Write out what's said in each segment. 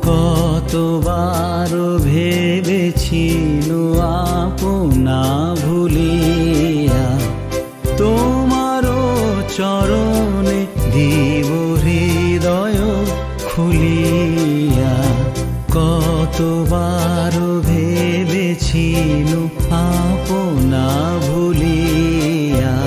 কতবার ভেবেছিল আপনা ভুলিয়া তোমারও চরণে দিব হৃদয় খুলিয়া। কতবার ভেবেছিল আপনা ভুলিয়া।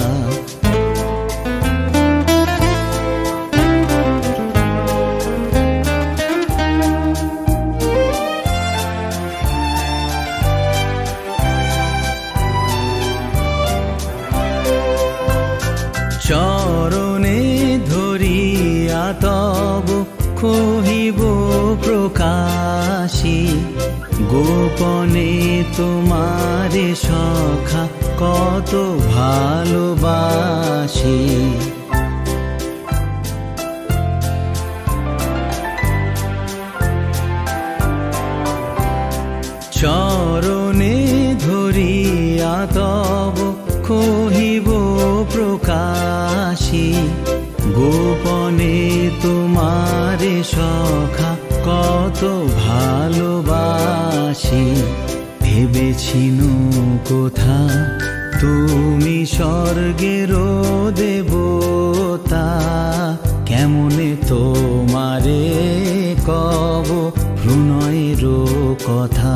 চরণে ধরিয়া তব কহিব প্রকাশী, গোপনে তোমারে সখা কত ভালোবাসি। চরণে ধরিয়া তব কহিব প্রকাশী, গোপনে তোমারে সখা কত ভালোবাসি। ভেবেছিনু কোথা তুমি স্বর্গের দেবতা, কেমনে তোমারে কব প্রণয়ের কথা।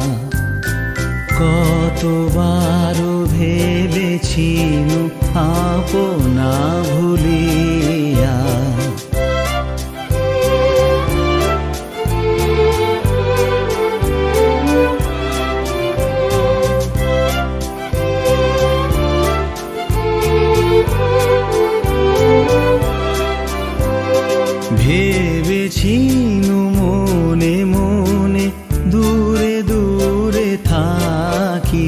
কতবার ভেবেছিনু আপনা ভুলিয়া। ভেবেছিনু মনে মনে দূরে দূরে থাকি,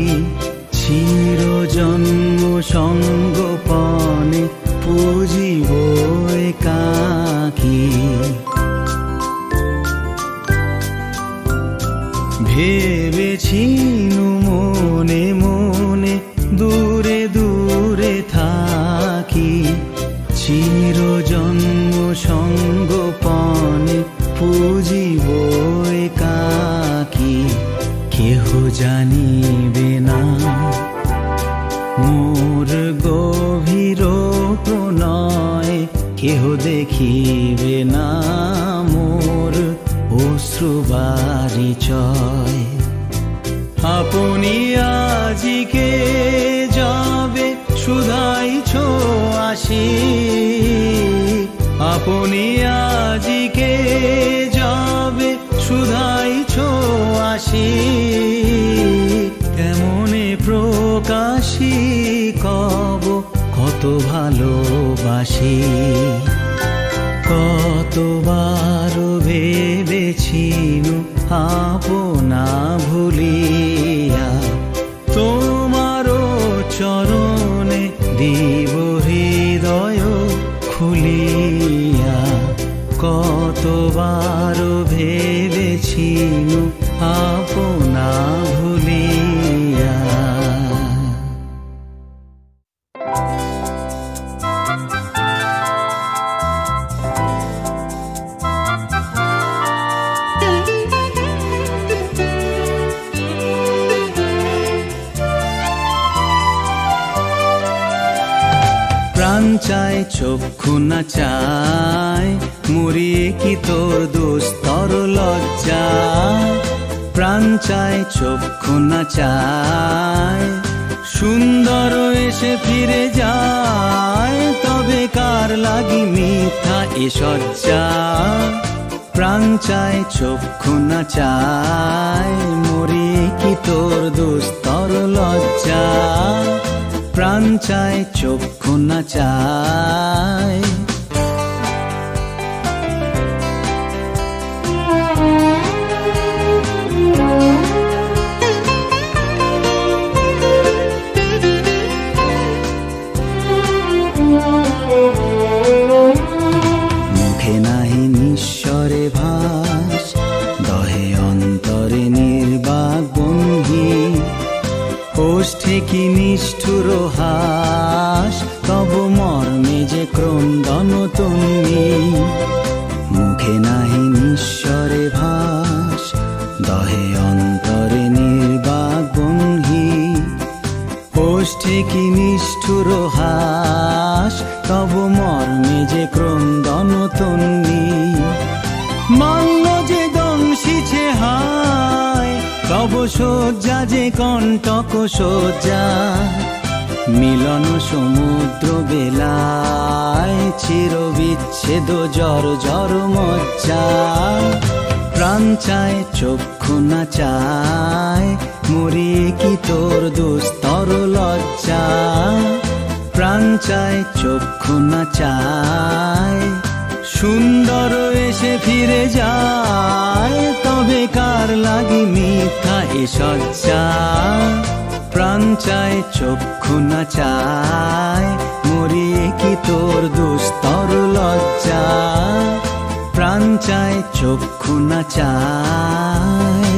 চিরজন্ম সঙ্গোপনে পুজিব একাকী। ভেবেছিনু মনে মনে দূরে দূরে থাকি, চিরজন্ম সঙ্গোপনে পুজিব একাকী। কেহ জানিবে না মোর গভীর প্রণয়, কেহ দেখিবে না মোর অশ্রুবারিচয়। আপনি আজিকে যাবে শুধাইছ আসি, আপনি আজিকে যাবে শুধাইছ আসি। কেমনে প্রকাশী কব কত ভালোবাসি। কতবার ভেবেছিনু আপনা ভুলিয়া, তোমারও চরণে দিব হৃদয় খুলিয়া। কতবার ভেবেছিনু আপনা ভুলিয়া। প্রাণ চায় চক্ষু না চায়, মরিয়ে কি তোর দুস্তর লজ্জা। প্রাণ চায় চক্ষু না চায়, সুন্দর এসে ফিরে যায়, তবে কার লাগি মিথ্যা এ সজ্জা। প্রাণ চায় চক্ষু না চায়, মরিয়ে কি তোর দুস্তর লজ্জা। প্রাণ চায় চক্ষু না চায়। মুখে নাহি নিঃস্বরে ভাস, দহে অন্তরে নির্বাক বন্ধি। ওষ্ঠে কি নিষ্ঠুর হাস, তব মর্মে যে ক্রন্দন তুমি। মুখে নাহি নিঃস্বরে ভাস, নিষ্ঠুর হাস, তব মর্মে যে ক্রন্দন তন্নি। মাল্য যে দংশিছে হায়, তব শয্যা যে কণ্টক শয্যা। মিলন সমুদ্র বেলায়, চির বিচ্ছেদ জর জর মজ্জা। প্রাণ চায় চক্ষু না চায়, মরিয়ে কি তোর দুস্তর লজ্জা। প্রাণ চায় চক্ষু না চায়, সুন্দর এসে ফিরে যায়, তবে কার লাগি মিথ্যা এ সজ্জা। প্রাণ চায় চক্ষু না চায়, মরিয়ে কি তোর দুস্তর লজ্জা। প্রাণ চায় চক্ষু না চায়।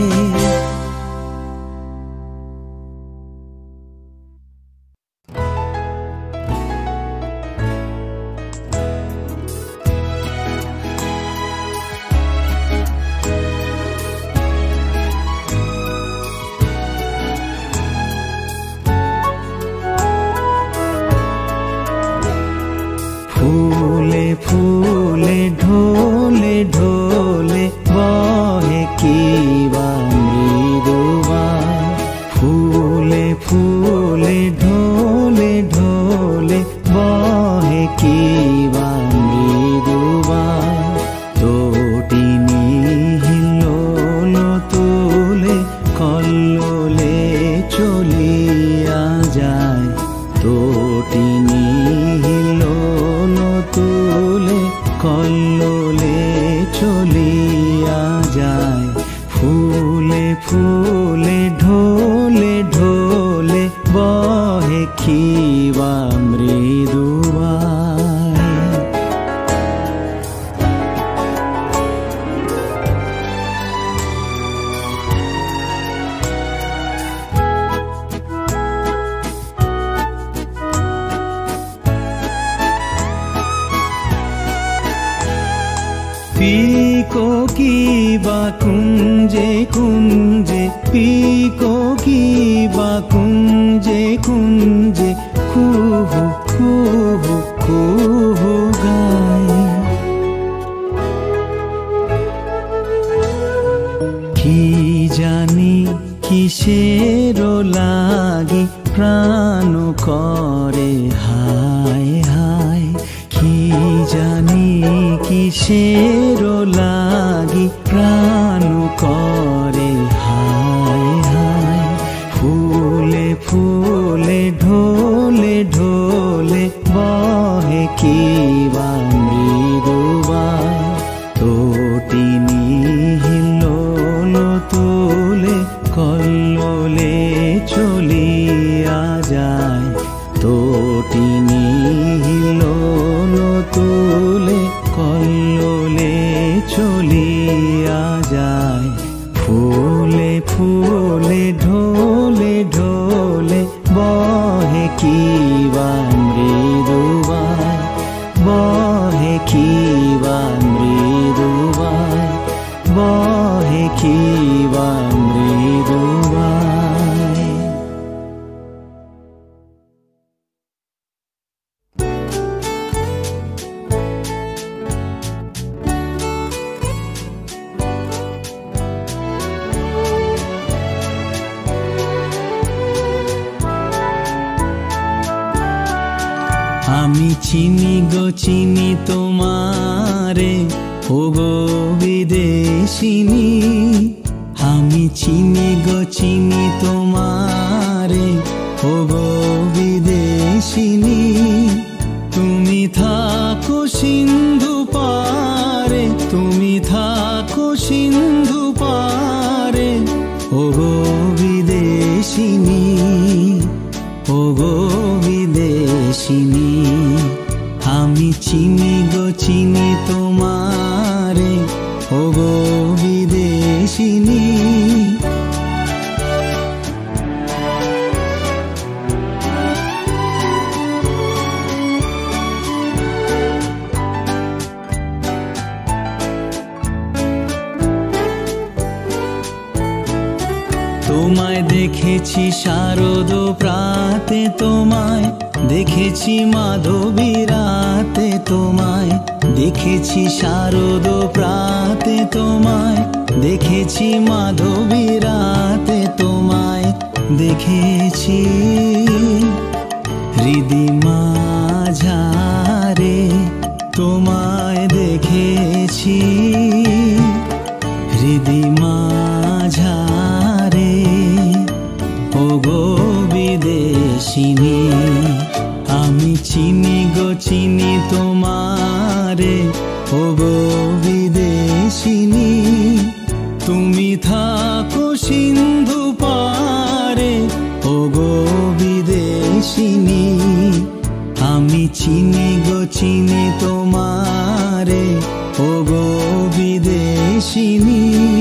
ফুলে ফুলে ঢোলে ঢোলে বহে কি বা মৃদুবাই। ফুলে ফুলে ঢোলে ঢোলে বহে কি বা মৃদুবাই। তোটিনি হিলোল তুলে কল্লোলে চলিয়া যায়। তোটিনি তুলে কল্লোলে চলিয়া যায়। ফুলে ফুলে ঢোলে ঢোলে বহে কি বা মৃদুবাই। পিকো কি বা কুঞ্জে কুঞ্জে, পিকো কি বা কুঞ্জে কুঞ্জে, কুহু কুহু কুহু গায়। কি জানি কিসের লাগি প্রাণ করে হায় হায়। কি জানি কিসের লাগি প্রাণ করে হায় হায়। ফুলে ফুলে ঢোলে ঢোলে বহে কি বা মৃদুবাই। তোটিনি হিলোল তুলে কল্লোলে চলিয়া যায়। তোটিনি হিলোল তুলে কল্লোলে চলিয়া যায়। ফুলে ফুলে ঢোলে ঢোলে বহে কি বা মৃদুবাই। বহে কি বা মৃদুবাই। বহে কি বা মৃদুবাই। আমি চিনি গো চিনি তোমারে, ও গো বিদেশিনী। আমি চিনি গো চিনি তোমারে, ও গো বিদেশিনী। তুমি থাকো সিন্ধু পারে, তুমি থাকো সিন্ধু পারে, ও গো বিদেশিনী। ও গো বিদেশিনী। আমি চিনি গো চিনি তোমারে, ও গো বিদেশিনী। তোমায় দেখেছি শারদ প্রাতে, তোমায় দেখেছি মাধবী রাতে তোমায়, দেখেছি শারদ প্রাতে তোমায়, দেখেছি মাধবী রাতে তোমায়, দেখেছি হৃদি মাঝারে তোমায়, দেখেছি হৃদি মাঝারে ওগো বিদেশিনী। আমি চিনি গো চিনি তোমারে ওগো বিদেশিনী, তুমি থাকো সিন্ধু পারে ওগো বিদেশিনী। আমি চিনি গো চিনি তোমারে ওগো বিদেশিনী।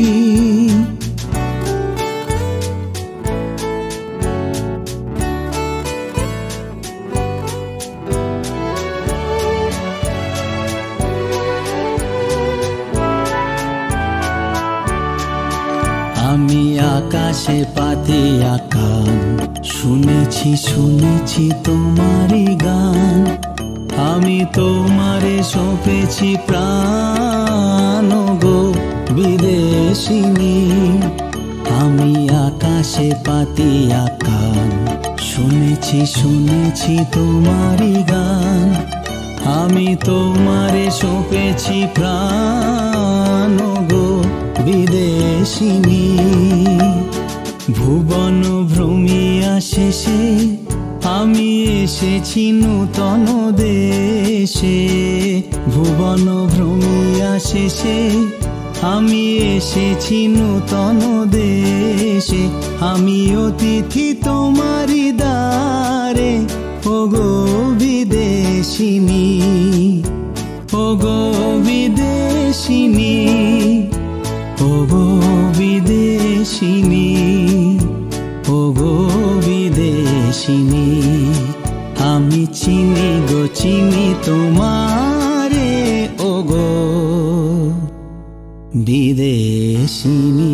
আমি আকাশে পাতিয়া কান, শুনেছি শুনেছি তোমারই গান, আমি তোমারে সঁপেছি প্রাণ গো বিদেশিনী। আমি আকাশে পাতিয়া কান, শুনেছি শুনেছি তোমারই গান, আমি তোমারে সঁপেছি প্রাণ গো বিদেশিনী। ভুবন ভ্রমিয়া শেষে আমি এসেছি নূতন দেশে, ভুবন ভ্রমিয়া শেষে আমি এসেছি নূতন দেশে। আমি অতিথি তোমারি দ্বারে ওগো বিদেশিনী, ওগো বিদেশিনী, ওগো বিদেশিনী, ওগো বিদেশিনী। আমি চিনি গো চিনি তোমারে ওগো বিদেশিনী।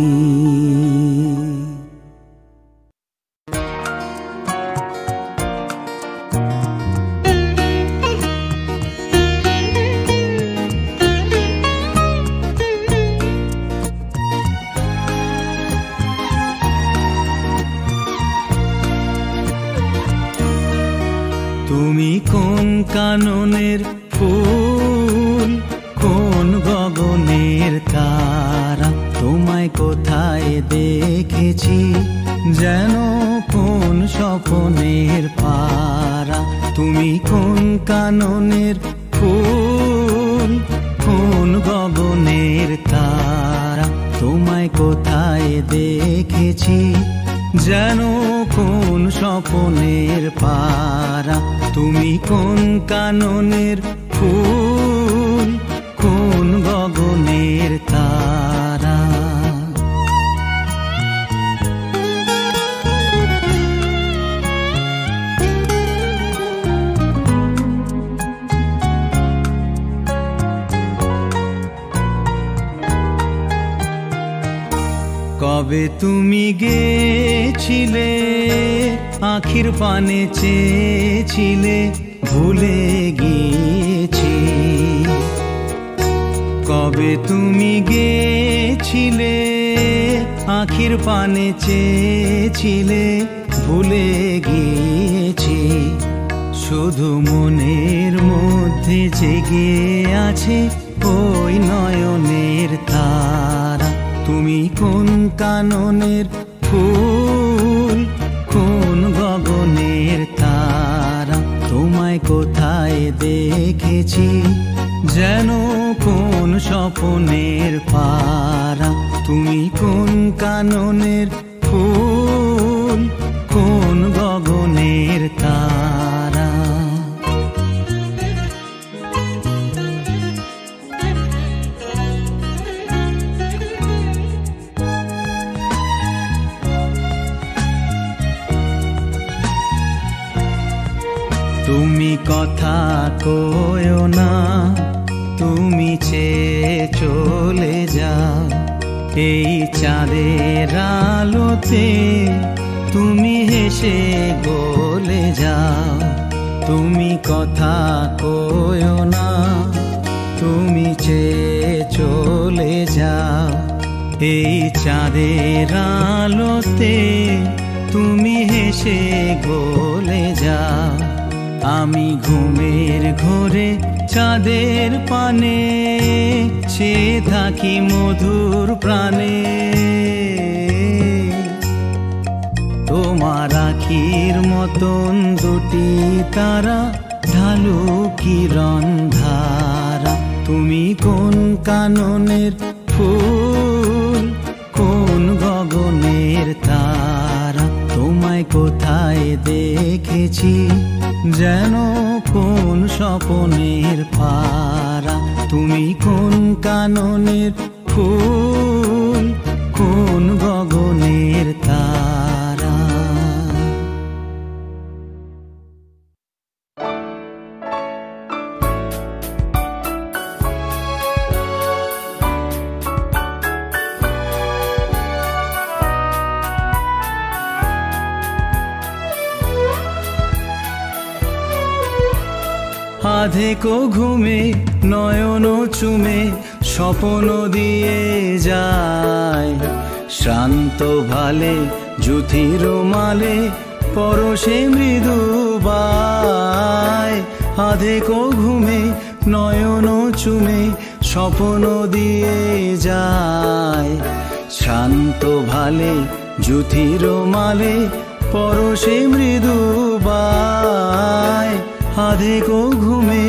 তুমি কোন কাননের ফুল, কোন গগনের তারা, তোমায় কোথায় দেখেছি যেন কোন স্বপনের পারা। তুমি কোন কাননের ফুল, কোন গগনের তারা, তোমায় কোথায় দেখেছি যেন কোন স্বপনের পারা। তুমি কোন কাননের ফুল, কোন গগনের তারা। কবে তুমি গেছিলে আখির পানে চেয়েছিলে, ভুলে গিয়েছি। কবে তুমি গেছিলে আখির পানে চেয়েছিলে, ভুলে গিয়েছি। শুধু মনের মধ্যে জেগে আছে ওই নয়নের তারা। তুমি কোন কাননের ফুল, কোন গগনের তারা, তোমায় কোথায় দেখেছি যেন কোন স্বপনের পারা। তুমি কোন কাননের ফুল, কোন গগনের তারা। তুমি কথা কয়ো না, তুমি চেয়ে চলে যাও এই চাঁদের আলোতে, তুমি হেসে গলে যাও। তুমি কথা কয়ো না, তুমি চেয়ে চলে যাও এই চাঁদের আলোতে, তুমি হেসে গলে যাও। আমি ঘুমের ঘোরে চাঁদের পানে চেয়ে থাকি মধুর প্রাণে, তোমার আখির মতন দুটি তারা ঢালু কিরণ ধারা। তুমি কোন কাননের ফুল, কোন গগনের তারা, তোমায় কোথায় দেখেছি যেন কোন স্বপনের পারা। তুমি কোন কাননের ফুল, কোন গগনের তারা। আধেকো ঘুমে নয়ন চুমে স্বপ্ন দিয়ে যায়, শ্রান্ত ভালে জুথির মালে পরশে মৃদু বায়। আধেকো ঘুমে নয়ন চুমে স্বপ্ন দিয়ে যায়, শ্রান্ত ভালে জুথির মালে পরশে মৃদু বায়। আধেকো ঘুমে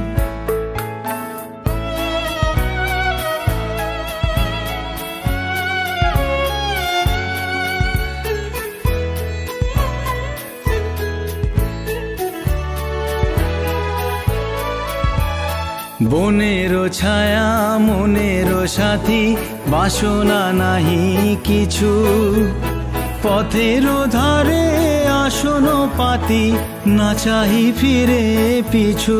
বনেরও ছায়া মনেরও সাথী, বাসনা নাহি কিছু, পথেরও ধারে আসন পাতি না চাহি ফিরে পিছু।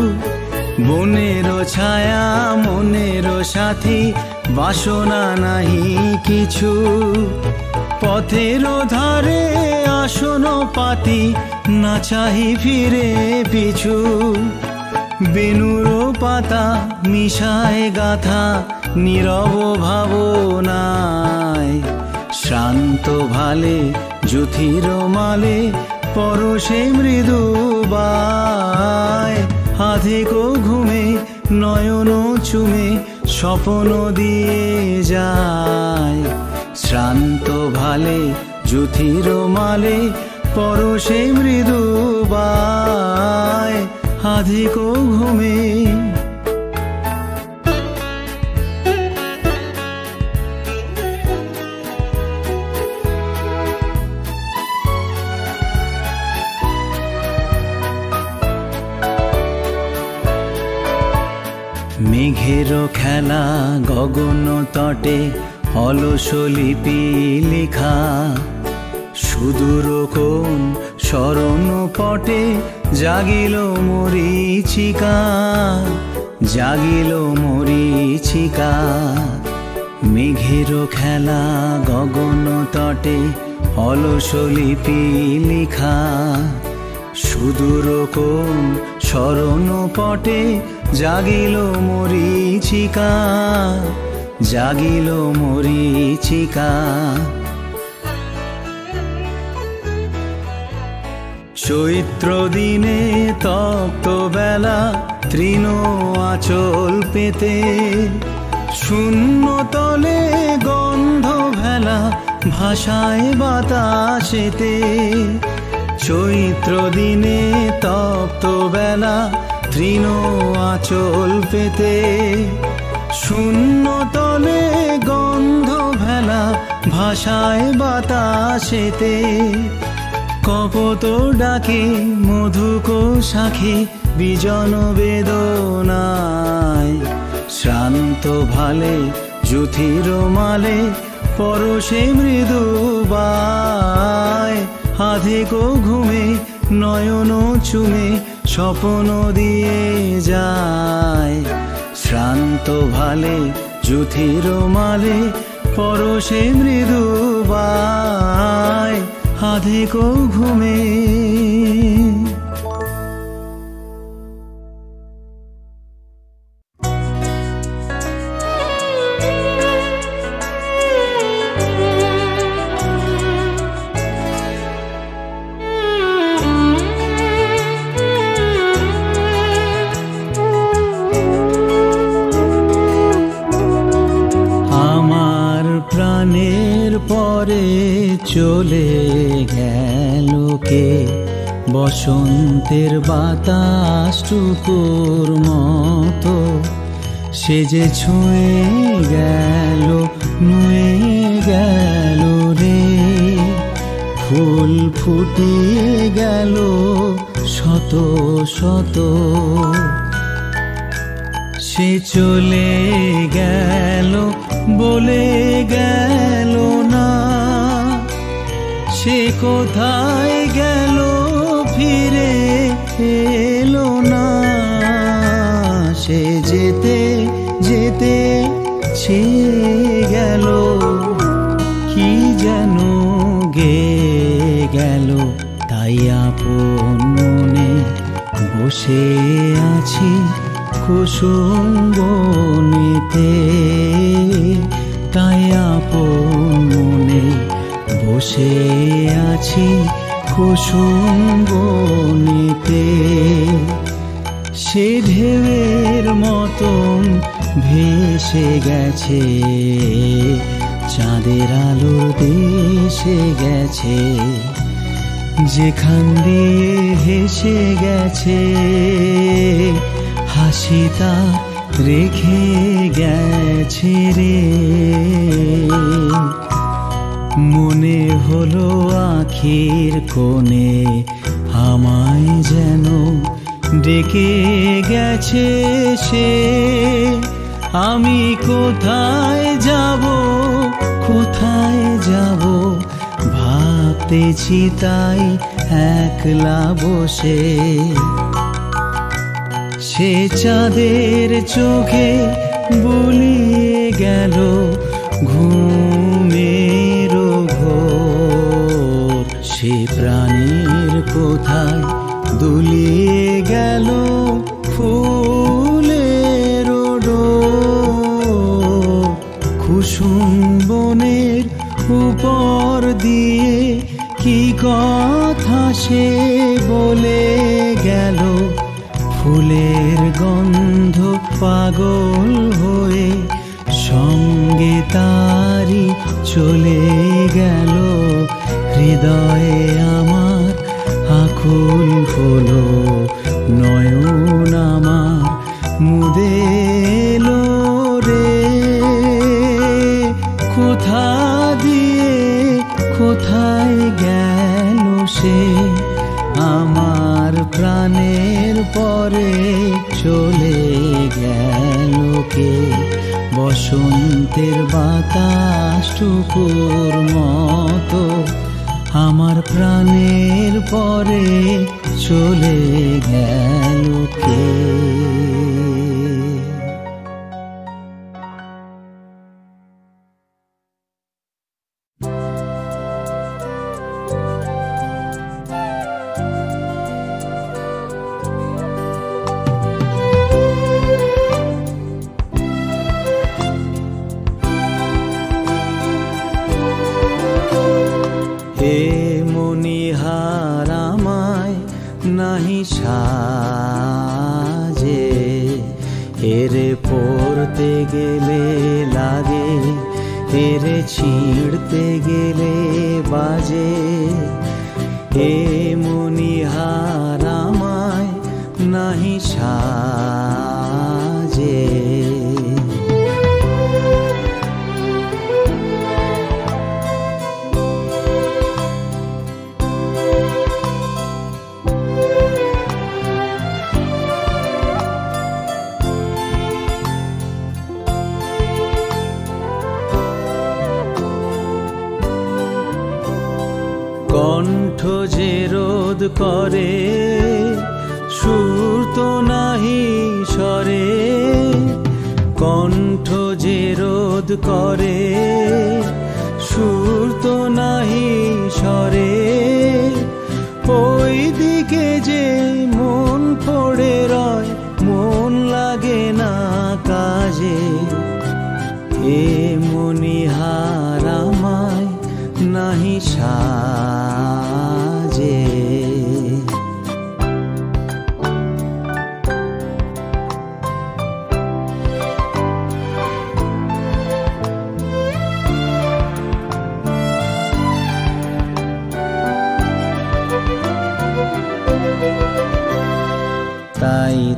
বনেরও ছায়া মনেরও সাথী, বাসনা নাহি কিছু, পথেরও ধারে আসন পাতি না চাহি ফিরে পিছু। বেনুর পাতা মিশায় গাথা নীরব ভাবনায়, শ্রান্ত ভালে জুথির মালে পরশে মৃদু বায়। আধেকো ঘুমে নয়ন চুমে স্বপ্ন দিয়ে যায়, শ্রান্ত ভালে জুথির মালে পরশে মৃদু বায়। আধেকো ঘুমে মেঘের খেলা গগন তটে অলস লিপি লেখা, সুদূর কোন স্মরণ পটে জাগিল মরীচিকা, জাগিল মরীচিকা। মেঘের খেলা গগন তটে অলস লিপি লেখা, সুদূর কোন স্মরণ পটে জাগিল মরীচিকা, জাগিল মরীচিকা। চৈত্র দিনে তপ্ত বেলা তৃণ আঁচল পেতে, শূন্য তলে গন্ধ ভেলা ভাষায় বাতাসেতে। চৈত্র দিনে তপ্ত বেলা তৃণ আঁচল পেতে, শূন্য তলে গন্ধ ভেলা ভাষায় বাতাসেতে। কপত ডাকে মধুক শাখে বিজন বেদনায়, শ্রান্ত ভালে জুথির মালে পরশে মৃদু বায়। আধেকো ঘুমে নয়ন চুমে স্বপ্ন দিয়ে যায়, শ্রান্ত ভালে জুথির মালে পরশে মৃদু বায়। আধেকো ঘুমে পরে চলে গেল কে, বসন্তের বাতাসটুকুর মতো সে যে ছুঁয়ে গেল, নুয়ে গেল রে। ফুল ফুটিয়ে গেল শত শত, সে চলে গেল বলে গেল না, সে কোথায় গেল ফিরে এলো না। সে যেতে যেতে ছেয়ে গেল, কি যেন গেয়ে গেল। তাই আপন মনে বসে আছি কুসুম বনেতে, তাই আপন মনে বসে আছি কুসুম বনেতে। সে ঢেউয়ের মতন ভেসে গেছে, চাঁদের আলোর দেশে গেছে, যেখান দিয়ে হেসে গেছে হাসি তার রেখে গেছে রে। মনে হলো আখির কোণে আমায় যেন ডেকে গেছে সে। আমি কোথায় যাব, কোথায় যাব ভাবতেছি তাই একলা বসে। সে চাঁদের চোখে বুলিয়ে গেল ঘুমের ঘোর, সে প্রাণীর কোথায় দুলিয়ে গেল ফুলের ডোর। কুসুম বনের উপর দিয়ে কি কথা সে বলে গেল, ফুলের গন্ধ পাগল হয়ে সঙ্গে তারি চলে গেল। হৃদয়ে আমার আকুল হলো, নয়ন আমার মুদে এলো রে। কোথা দিয়ে কোথায় গেল সে, আমার প্রাণের পরে চলে গেল কে। বসন্তের বাতাসটুকুর মতো আমার প্রাণের পরে চলে গেল কে। নাহি সাজে এরে পড়তে গেলে লাগে, এরে ছিঁড়তে গেলে বাজে। এ মনিহার আমায় নাহি সাজে। কণ্ঠ যে রোধ করে সুর তো নাহি স্বরে, কণ্ঠ যে রোধ করে সুর তো নাহি স্বরে। ওই দিকে যে মন পড়ে রয়, মন লাগে না কাজে। এ মনিহার আমায় নাহি সাজে।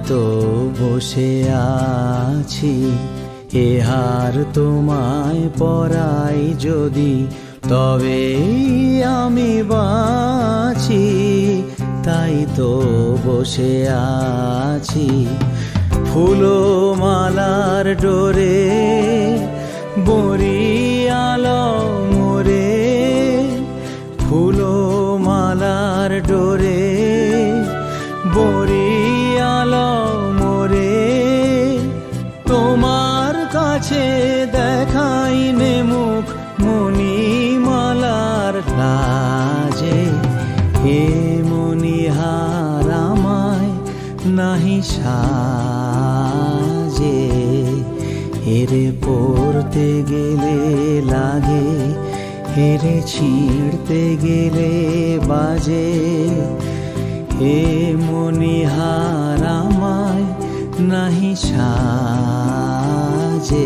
তো বসে আছি, এ হার তোমায় পরাই যদি, তবে আমি বাঁচি। তাই তো বসে আছি ফুলো মালার ডোরে, বরিয়াল মোরে, ফুলো মালার ডোরে, বরিয়াল মোরে। তোমার কাছে দেখাইনে মুখ মণিমালার লাজে, হে মণিহার আমায় নাহি সাজে। হেরে পড়তে গেলে লাগে, হেরে ছিঁড়তে গেলে বাজে, হে মণিহার আমায় নাহি সাজে।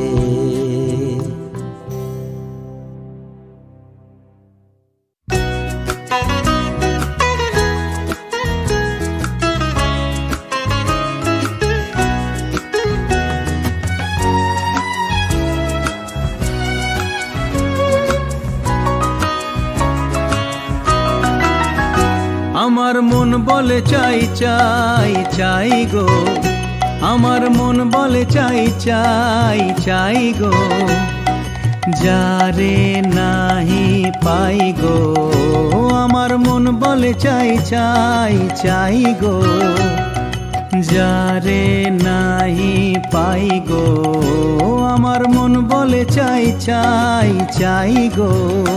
আমার মন বলে চাই চাই চাই গো, আমার মন বলে চাই চাই চাই গো, যারে নাহি পাই গো। আমার মন বলে চাই চাই চাই গো, যারে নাহি পাই গো। আমার মন বলে চাই চাই চাই গো।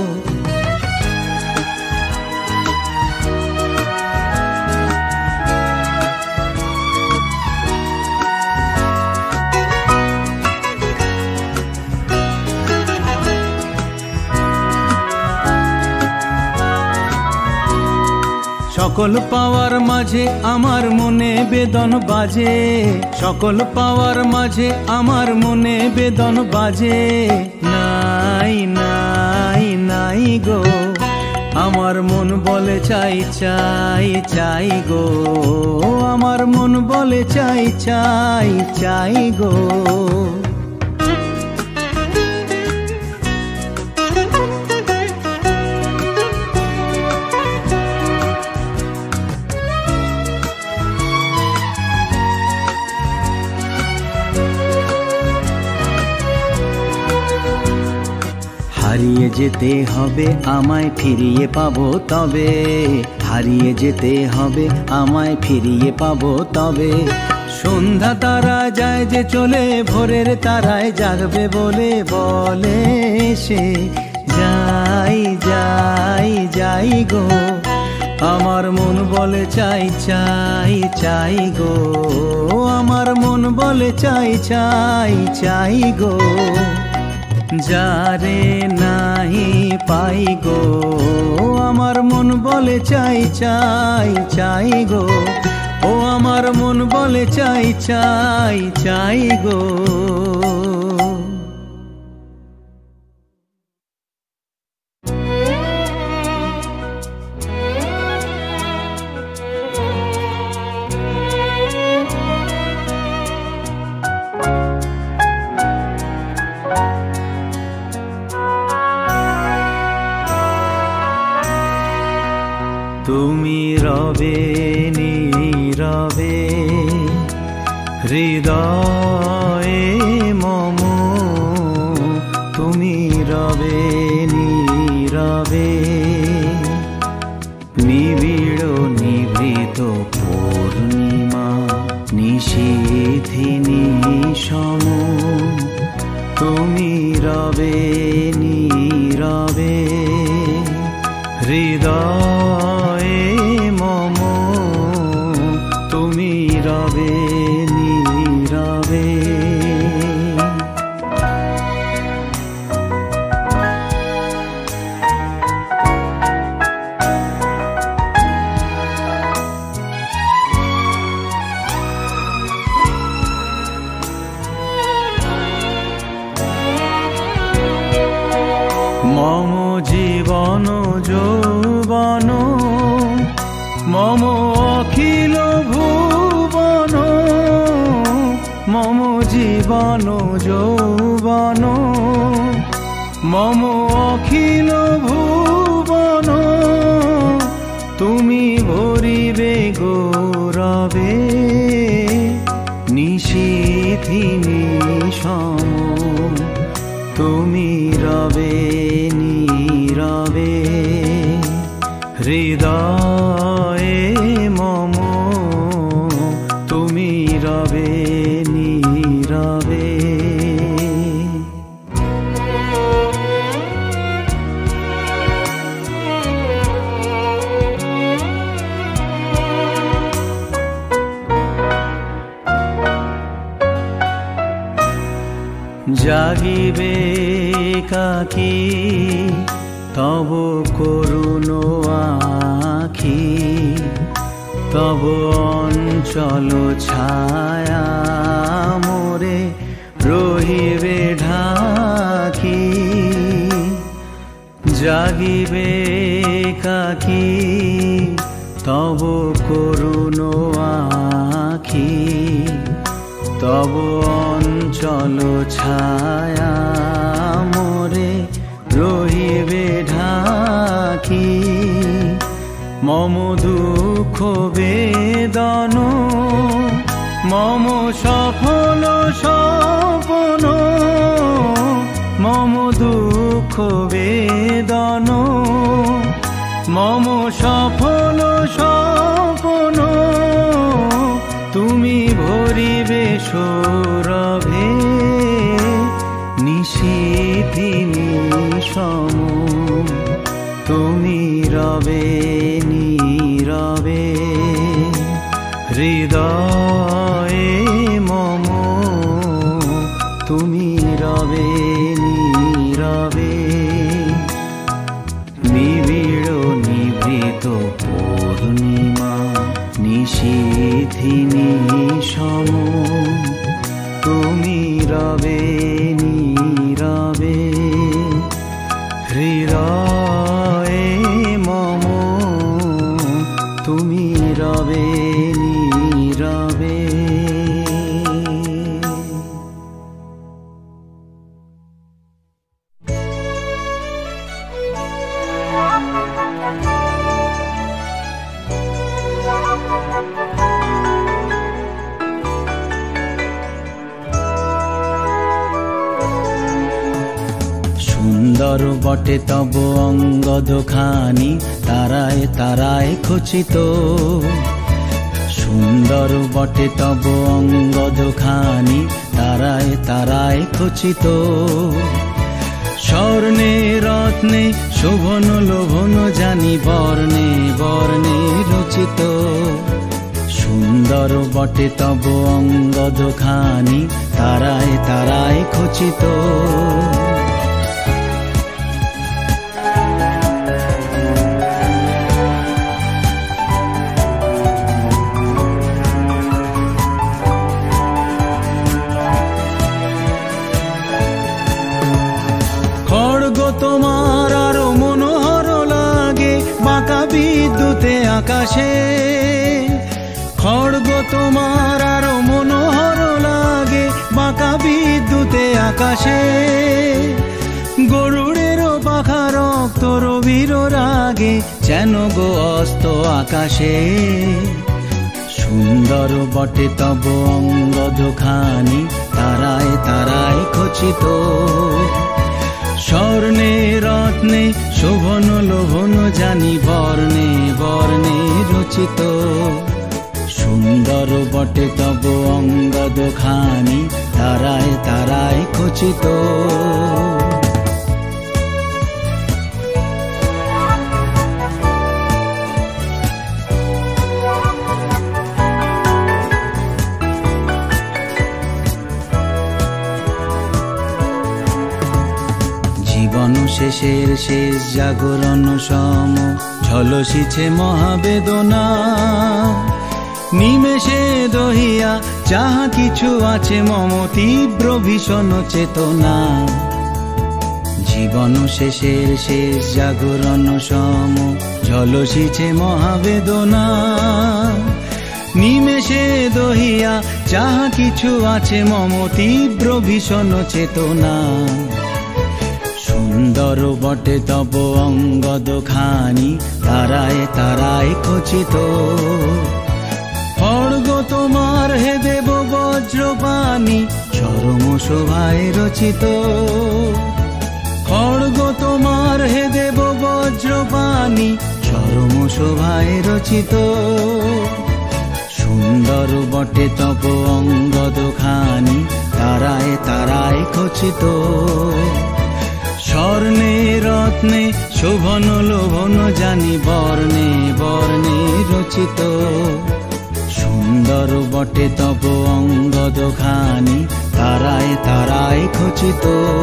সকল পাওয়ার মাঝে আমার মনে বেদন বাজে, সকল পাওয়ার মাঝে আমার মনে বেদন বাজে। নাই নাই নাই গো, আমার মন বলে চাই চাই চাই গো, আমার মন বলে চাই চাই চাই গো। হারিয়ে যেতে হবে আমায় ফিরিয়ে পাবো তবে, হারিয়ে যেতে হবে আমায় ফিরিয়ে পাবো তবে। সন্ধ্যা তারা যায় যে চলে, ভোরের তারায় জাগবে বলে বলে সে। যাই যাই যাই গো, আমার মন বলে চাই চাই চাই গো, আমার মন বলে চাই চাই চাই গো। যারে নাহি পাই গো, আমার মন বলে চাই চাই চাই গো, ও আমার মন বলে চাই চাই চাই গো। তুমি রবে নীরবে হৃদয়ে মম, তুমি রবে নীরবে নিবিড় নিভৃত পূর্ণিমা নিশীথিনী সম। তুমি রবে নীরবে হৃদয়ে মম, তুমি রবে নীরবে। মম জীবন যৌবন, মম অখিল ভুবন, জীবন যৌবন মম অখিল ভুবন তুমি ভরিবে গৌরবে নিশীথি নিশম তুমি রবে নীরবে হৃদয়ে মম তুমি রবে নীরবে জাগিবে কাকি তব করুণ আখি তব অঞ্চল ছায়া মোরে রহিবে ঢাকি জাগিবে কাকি তব করুণ আখি তব অঞ্চল ছায়া মোরে রহিবে ঢাকি মম দুঃখ বেদন মম সফল স্বপন মম দুঃখ বেদন মম সফল স্বপন তুমি ভরিবে সৌরভে নিশীথি নিশম তুমি রবে নীরবে হৃদয়ে মম তুমি রবে নীরবে নিবিড় নিভৃত পূর্ণিমা নিশীথি নিশম তুমি রবে নীরবে হৃদয়ে মম তুমি রবে নীরবে সুন্দর বটে তব অঙ্গ দুখানি তারায় তারায় খচিত সুন্দর বটে তব অঙ্গ দুখানি তারায় তারায় খচিত স্বর্ণে রত্নে শোভন লোভন জানি বর্ণে বর্ণে রচিত সুন্দর বটে তব অঙ্গ দুখানি তারায় তারায় খচিত তোমার আরো মনোহর লাগে বাঁকা বিদ্যুতে আকাশে খড়গ তোমার আরো মনোহর লাগে বাঁকা বিদ্যুতে আকাশে গরুড়েরও পাখা রক্ত রবির রাগে যেন গো অস্ত আকাশে সুন্দর বটে তব অঙ্গ দুখানি তারায় তারায় খচিত স্বর্ণে রত্নে শোভন লোভন জানি বর্ণে বর্ণে রচিত সুন্দর বটে তব অঙ্গ দুখানি তারায় তারায় খচিত শেষের শেষ জাগরণ সম ঝলসিছে মহাবেদনা নিমেষে দহিয়া যাহা কিছু আছে মম তীব্র ভীষণ চেতনা জীবন শেষের শেষ জাগরণ সম ঝলসিছে মহাবেদনা নিমেষে দহিয়া যাহা কিছু আছে মম তীব্র ভীষণ চেতনা। সুন্দর বটে তব অঙ্গদ খানি তারায় তারায় খচিত। খড়গ তোমার হে দেব বজ্রপানি চরম শোভায় রচিত। খড়গ তোমার হে দেব বজ্রপানি চরম শোভায় রচিত। সুন্দর বটে তব অঙ্গদ খানি তারায় তারায় খচিত। স্বর্ণে রত্নে শোভন লোভন জানি বর্ণে বর্ণে রচিত। সুন্দর বটে তব অঙ্গদ খানি তারায় তারায় খচিত।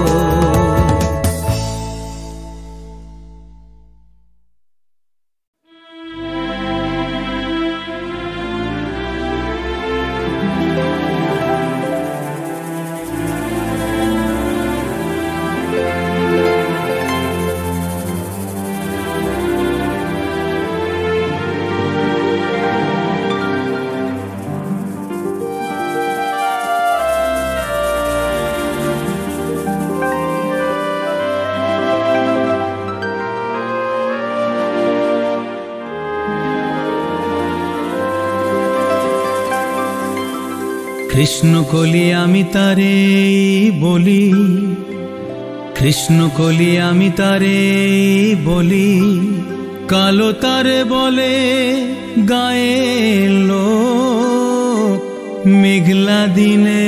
কৃষ্ণ কলি আমি তারে বলি, কৃষ্ণ কলি আমি তারে বলি, কালো তারে বলে গায়ের লোক। মেঘলা দিনে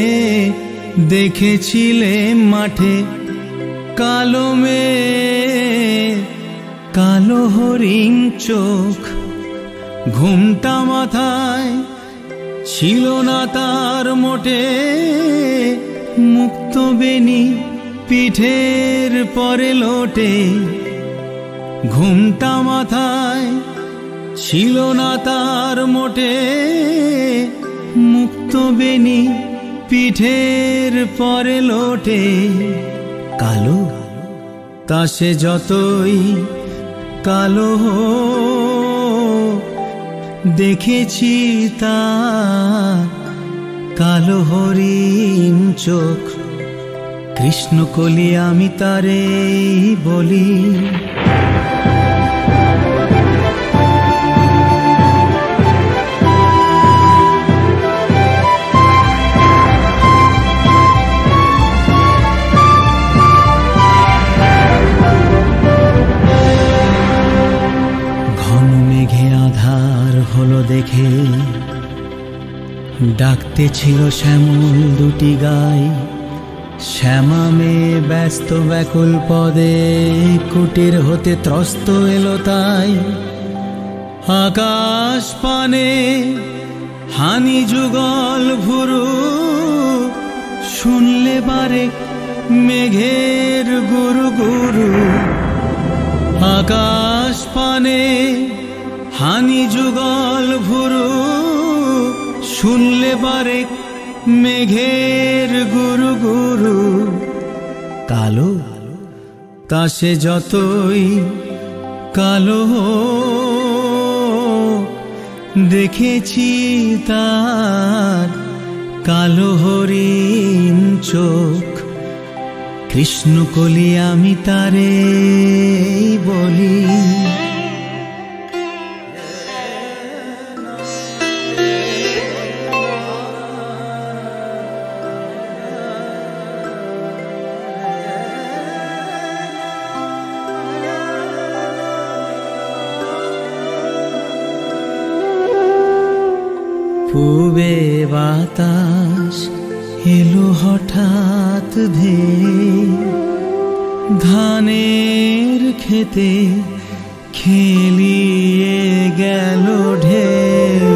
দেখেছিলে মাঠে কালো মেঘ, কালো হরিণ চোখ। ঘুমটা মাথায় ছিল না তার মোটে, মুক্ত বেনি পিঠের পরে লোটে। ঘুমটা মাথায় ছিল না তার মোটে, মুক্ত বেনি পিঠের পরে লোটে। কালো তা সে যতই কালো দেখেছি তার কালো হরিণ চোখ। কৃষ্ণ কলি আমি তারে বলি। হলো দেখে ডাকতে ছিল শ্যামল দুটি গাই। শ্যামা মেয়ে ব্যস্ত ব্যাকুল পদে কুটির হতে ত্রস্ত এলো তাই। আকাশ পানে হানি যুগল ভুরু, শুনলে বারে মেঘের গুরু গুরু। আকাশ পানে হানি যুগল ভুরু, শুনলে বারে মেঘের গুরু গুরু। কালো তা সে যতই কালো দেখেছি তার কালো হরিণ চোখ। কৃষ্ণ কলি আমি তারে বলি। পূবে বাতাস এলো হঠাৎ ধেয়ে, ধানের খেতে খেলিয়ে গেল ঢেউ।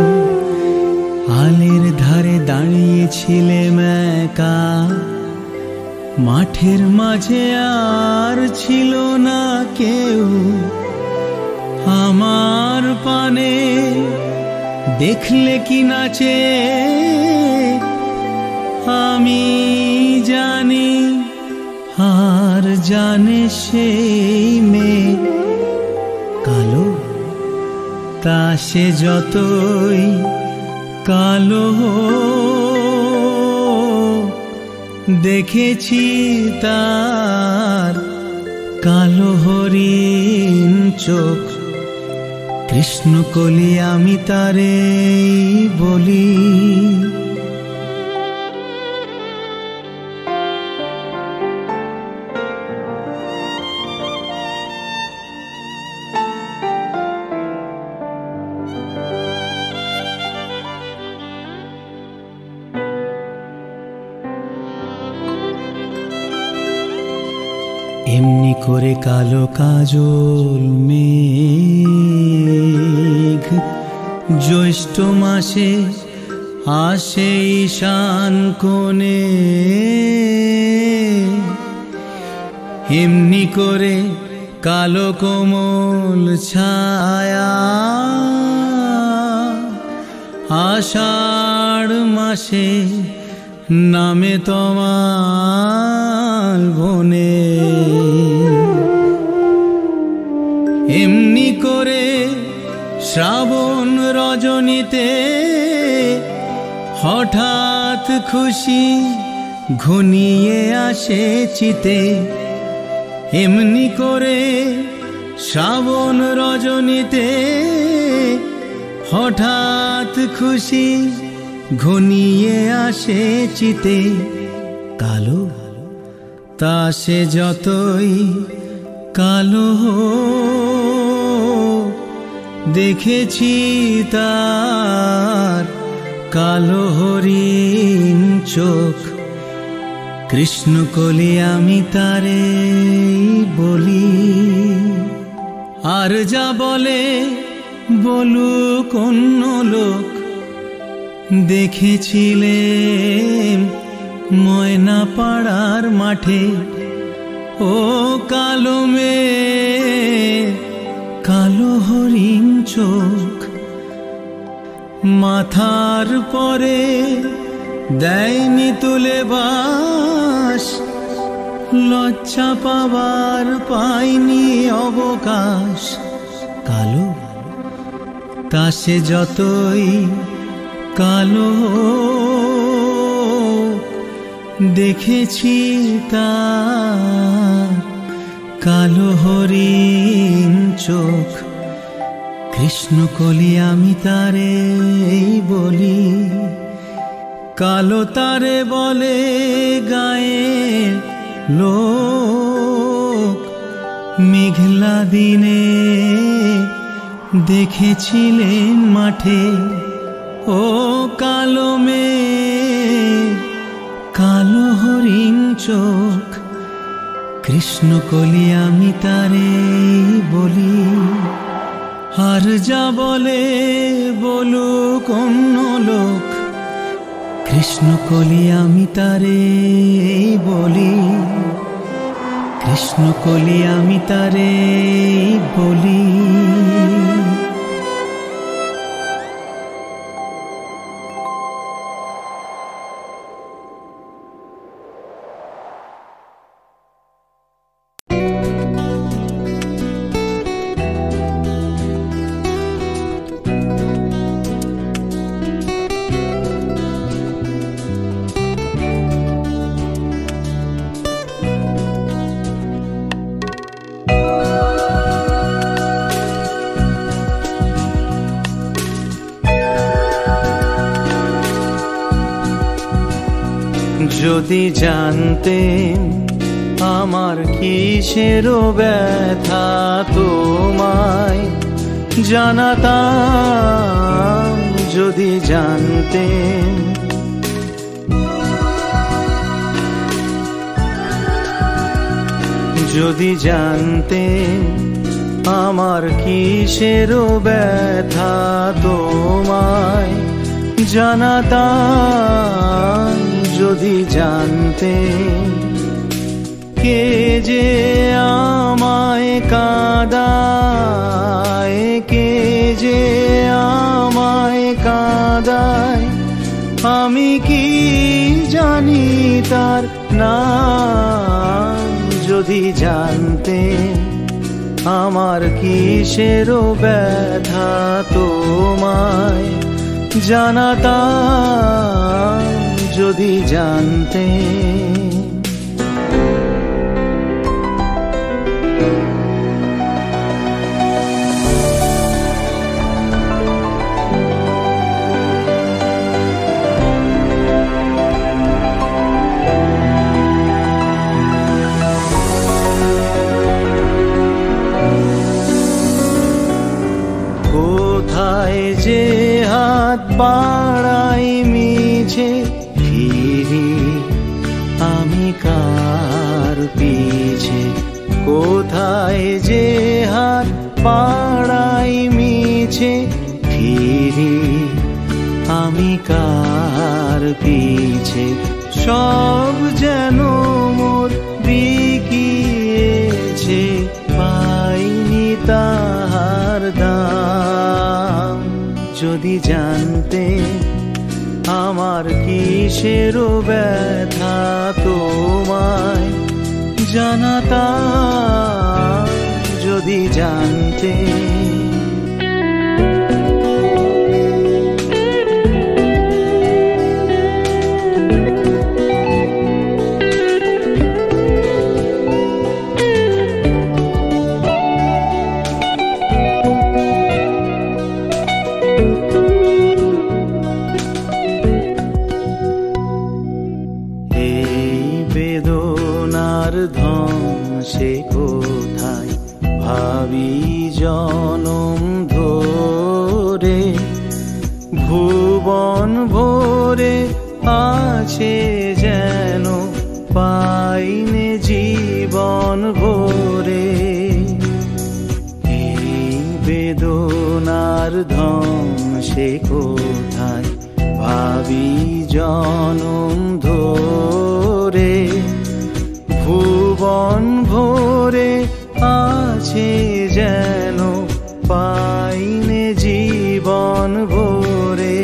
আলের ধারে দাঁড়িয়েছিলে একা, মাঠের মাঝে আর ছিল না কেউ। আমার পানে দেখলে কি নাচে আমি জানি, আর জানে সেই মেয়ে। কালো তা সে যতই কালো দেখেছি তার কালো হরিণ চোখ। কৃষ্ণকলি আমি তারে বলি। এমনি করে কালো কাজল মেঘ জ্যৈষ্ঠ মাসে আসে ঈশান কোণে। এমনি করে কালো কোমল ছায়া আষাঢ় মাসে নামে তোমার বনে। এমনি করে শ্রাবণ রজনীতে হঠাৎ খুশি ঘনিয়ে আসে চিতে। এমনি করে শ্রাবণ রজনীতে হঠাৎ খুশি ঘনিয়ে আসে চিতে। কালো তা সে যতই কালো দেখেছি তার কালো হরিণ চোখ। কৃষ্ণকলি আমি তারে বলি। আর যা বলে বলুক অন্য লোক, দেখেছিলেন ময়না পাড়ার মাঠে। ও কালো মেয়ে কালো হরিণ চোখ, মাথার পরে দেয়নি তুলে বাস। লজ্জা পাবার পাইনি অবকাশ। কালো তা সে যতই কালো দেখেছি তার কালো হরিণ চোখ। কৃষ্ণকলি আমি তারে বলি। কালো তারে বলে গায়ে লোক, মেঘলা দিনে দেখেছিলেন মাঠে। ও কালো মেয়ে কালো হরিণ চোখ, কৃষ্ণকলি আমি তারে বলি। আর যা বলে বলুক অন্য লোক, কৃষ্ণকলি আমি তারে বলি। কৃষ্ণকলি আমি তারে বলি। যদি জানতেন আমার কিসের ব্যথা তোমায় জানাতাম। যদি জানতেন যদি জানতেন আমার কিসের ব্যথা তোমায় জানাতাম। যদি জানতেন কে যে আমায় কাঁদায়, কে যে আমায় কাঁদায়, আমি কি জানি তার নাম। যদি জানতেন আমার কিসের ব্যথা তোমায় জানাতাম যদি জানতে। কোথায় যে হাত বাড়াই মিছে ফিরি আমি কার পিছে, কোথায় যে হাত বাড়াই মিছে ফিরি আমি কার পিছে। সব যেন মোর বিকিয়েছে পাইনি তাহার দাম। যদি জানতে আমার কিসের ব্যথা তোমায় জানাতাম যদি জানতে। সে কোথায় ভাবি জনম ধরে, ভুবন ভরে আছে যেন পাইনে জীবন ভরে। এই বেদনার ধ্বংসে কোথায় ভাবি জনম ধরে, ভুবন ভরে আছে যেন পাইনে জীবন ভরে।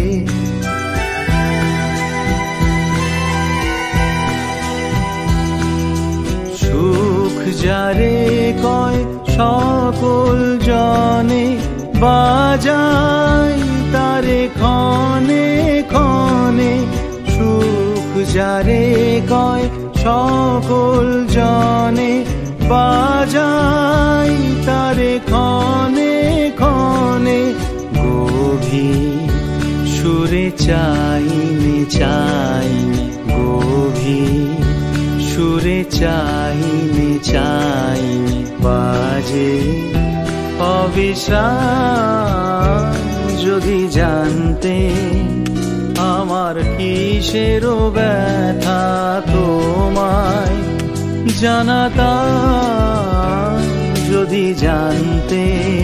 সুখ যারে কয় সকল জনে বাজাই তারে ক্ষণে ক্ষণে। সুখ যারে কয় সকল জনে বাজাই তারে ক্ষণে ক্ষণে। গভীর সুরে চাইনে চাইনে, গভীর সুরে চাইনে চাইনে বাজে অবিশ্রাম। যদি জানতে আমার কিসের ব্যথা তোমায় জানাতাম যদি জানতে।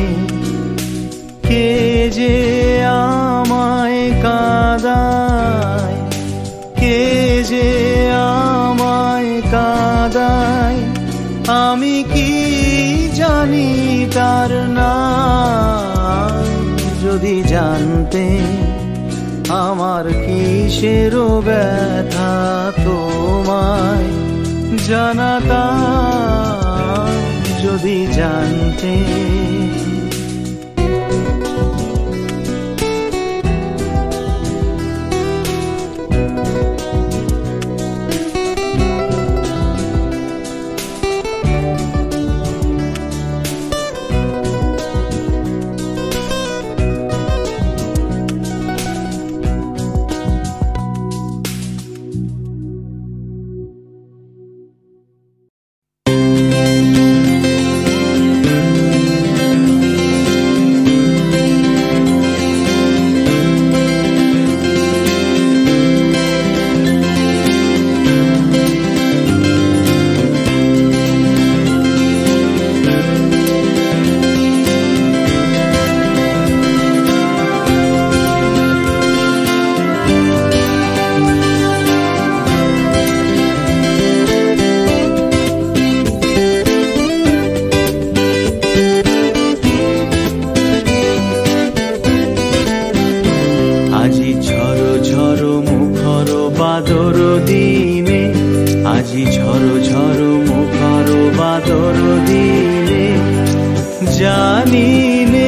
কে যে আমায় কাঁদায়, কে যে আমায় কাঁদায়, আমি কি জানি তার নাম। যদি জানতে আমার কিসের ব্যথা তোমায় জানাতাম যদি জানতে। বাদর দিনে, আজি ঝড় ঝড় মুখর বাদর দিনে, জানি নে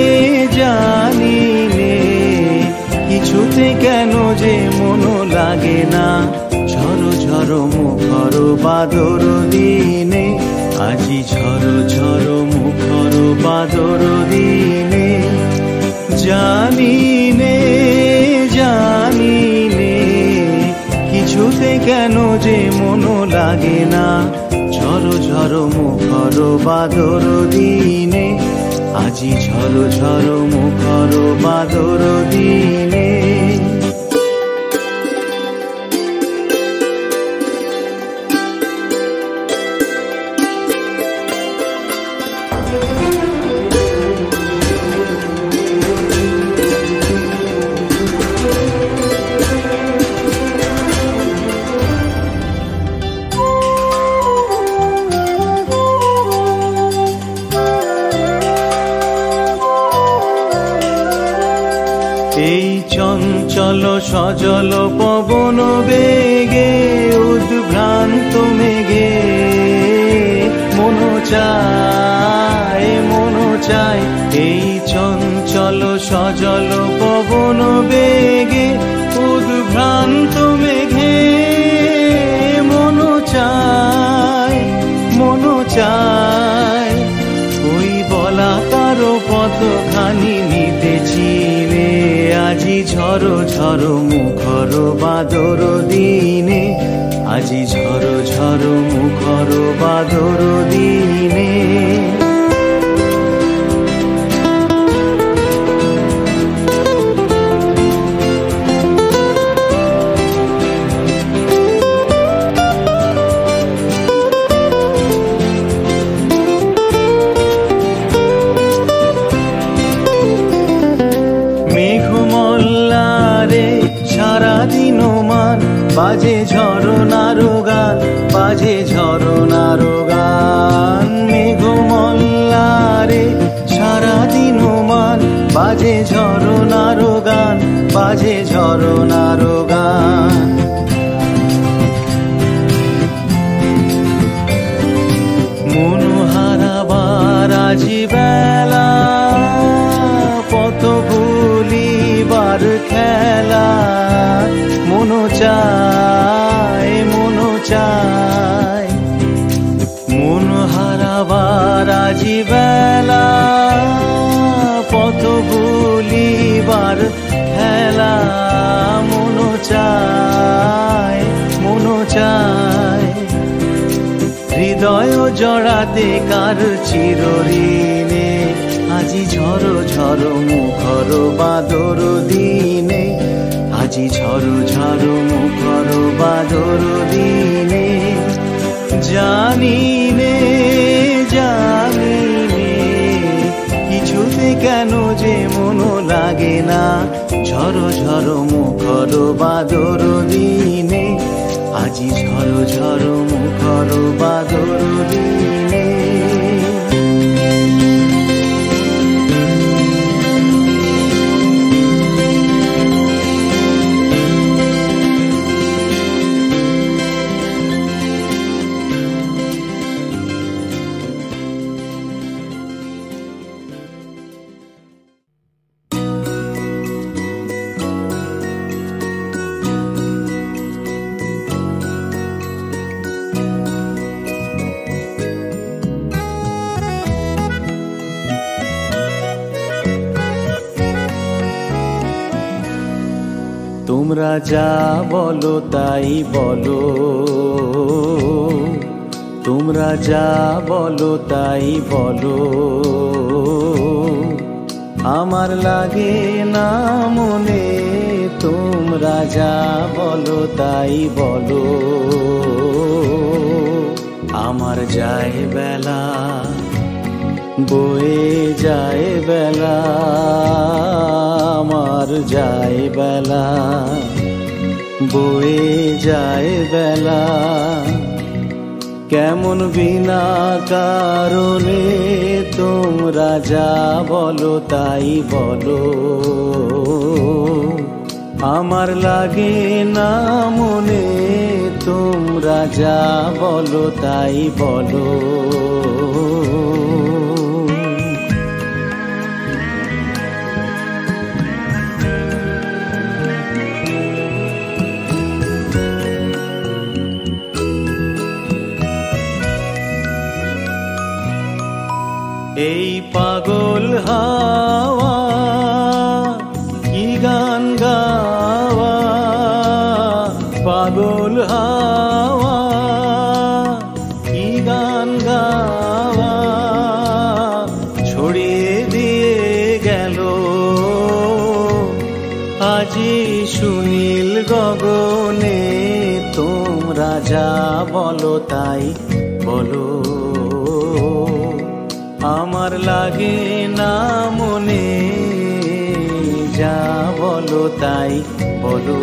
কিছুতে কেন যে মন লাগে না, ঝড়ো ঝড়ো মুখর বাদর দিনে, আজি ঝড়ো ঝড়ো মুখর বাদর দিনে। জানি নে কিছুতে কেন যে মন লাগে না, ঝড়ো ঝড়ো মুখর বাদর দিনে, আজি ঝড়ো ঝড়ো মুখর বাদর দিনে। চঞ্চল সজল পবন বেগে, উদ্ভ্রান্ত মেঘে মন চায় এই চঞ্চল সজল পবন বেগে, উদ্ভ্রান্ত মেঘে মন চায় ওই বলা কারো পথখানি নিতেছি রে, আজি ঝড়ো ঝড়ো মুখর বাদর দিনে, আজি ঝড়ো ঝড়ো মুখর বাদর দিনে। সারাদিন মান বাজে ঝরনার গান, বাজে ঝরনার গান, মেঘমল্লারে সারাদিন মান বাজে ঝরনার গান, বাজে ঝরনার গান। মন হারাবার আজি বেলা, পথ ভুলিবার খেলা, মন চায় মন হারাবার আজি বেলা, পথ ভুলিবার খেলা, মন চায় হৃদয় জড়াতে কার চিরঋণে, আজি ঝড়ো ঝড়ো মুখর বাদর দিনে, আজি ঝড়ো ঝড়ো মুখর বাদর দিনে। জানি নে কিছুতে কেন যে মন লাগে না, ঝড়ো ঝড়ো মুখর বাদর দিনে, আজি ঝড়ো ঝড়ো মুখর বাদর দিনে। তোমরা যা বলো তাই বলো, তোমরা যা বলো তাই বলো, আমার লাগে না মনে, তোমরা যা বলো তাই বলো। আমার যায় বেলা, বয়ে যায় বেলা, আমার যায় বেলা, বয়ে যায় বেলা, কেমন বিনা কারণে তোমরা যা বলো তাই বলো, আমার লাগে না মনে, তোমরা যা বলো তাই বলো। এই পাগল হাওয়া কি গান গাওয়া, পাগল হাওয়া কি গান গাওয়া, ছড়িয়ে দিয়ে গেল আজি সুনীল গগনে। তোমরা যা বলো তাই বলো, আমার লাগে না মনে, যা বলো তাই বলো।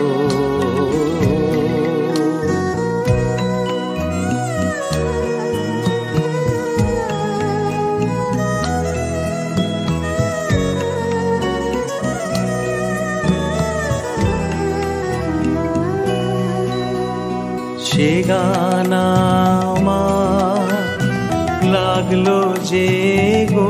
সে গান আমার লাগলো যে গো,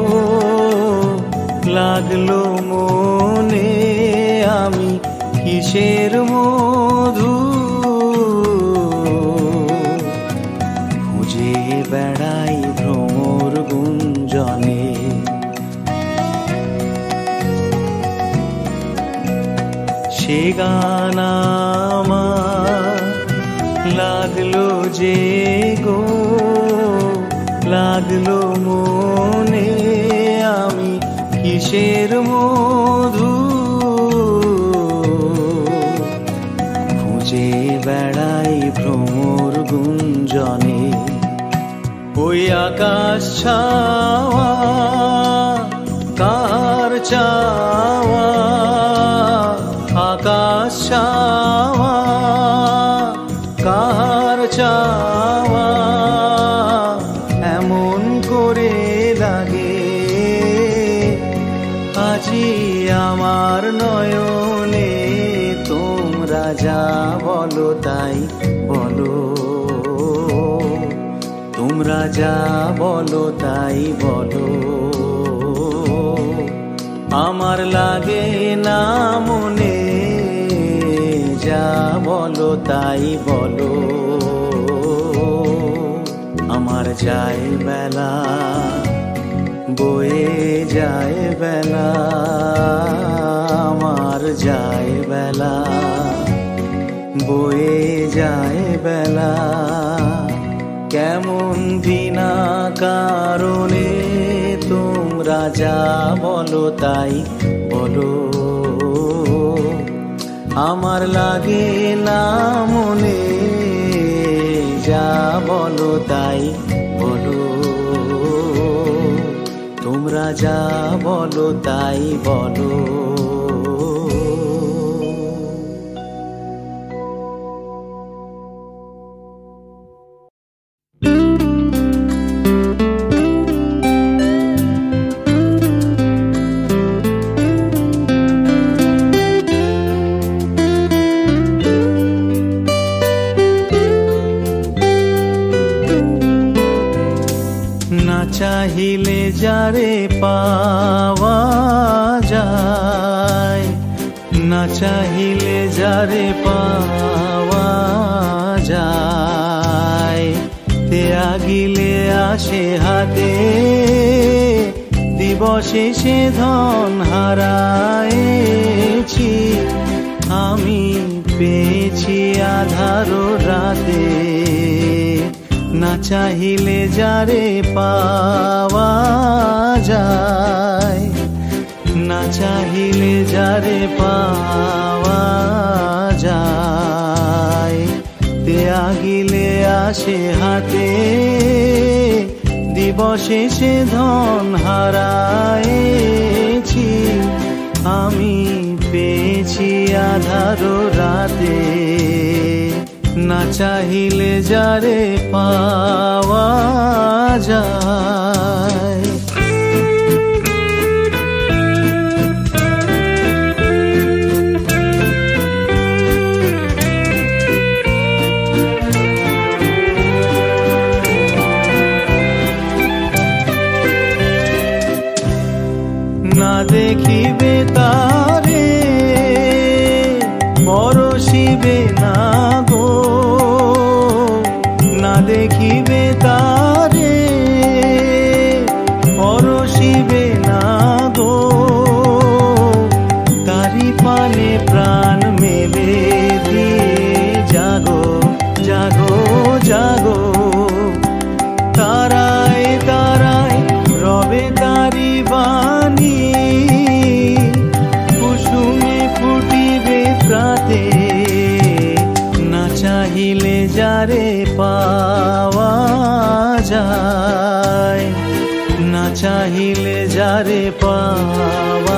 লাগলো মনে, আমি কিসের মধু খুঁজে বেড়াই ভ্রমর গুঞ্জনে। সে গান আমার লাগলো যে গো, লাগলো মনে, আমি কিসের মধু খুঁজে বেড়াই ভ্রমর গুঞ্জনে। ওই আকাশ ছাওয়া কার চাওয়া, আকাশ ছাওয়া কার চাওয়া, এমন করে লাগে আজি আমার নয়নে। তোমরা যা বলো তাই বলো, তোমরা যা বলো তাই বলো, আমার লাগে না মনে, যা বলো তাই বলো। আমার যায় বেলা বয়ে যায় বেলা, আমার যায় বেলা বয়ে যায় বেলা, কেমন বিনা কারণে। তোমরা যা বলো তাই বলো, আমার লাগে না মনে, যা বলো তাই বলো, তোমরা যা বলো তাই বলো। চাহিলে যারে পাওয়া যায়, না চাহিলে যারে পাওয়া যায়, ত্যাগিলে আসে হাতে দিবসে সে ধন হারায়েছি, আমি পেয়েছি আধার রাতে। না চাহিলে যারে পাওয়া যায়, না চাহিলে যারে পাওয়া যায়, ত্যাগিলে আসে হাতে দিবসে সে ধন হারায়েছি, আমি পেয়েছি আধার রাতে। না চাহিলে যারে পাওয়া যায়। না দেখিবে তারে পরশিবে না গো, না দেখিবে তারে পরশি চাহিলে যারে পাওয়া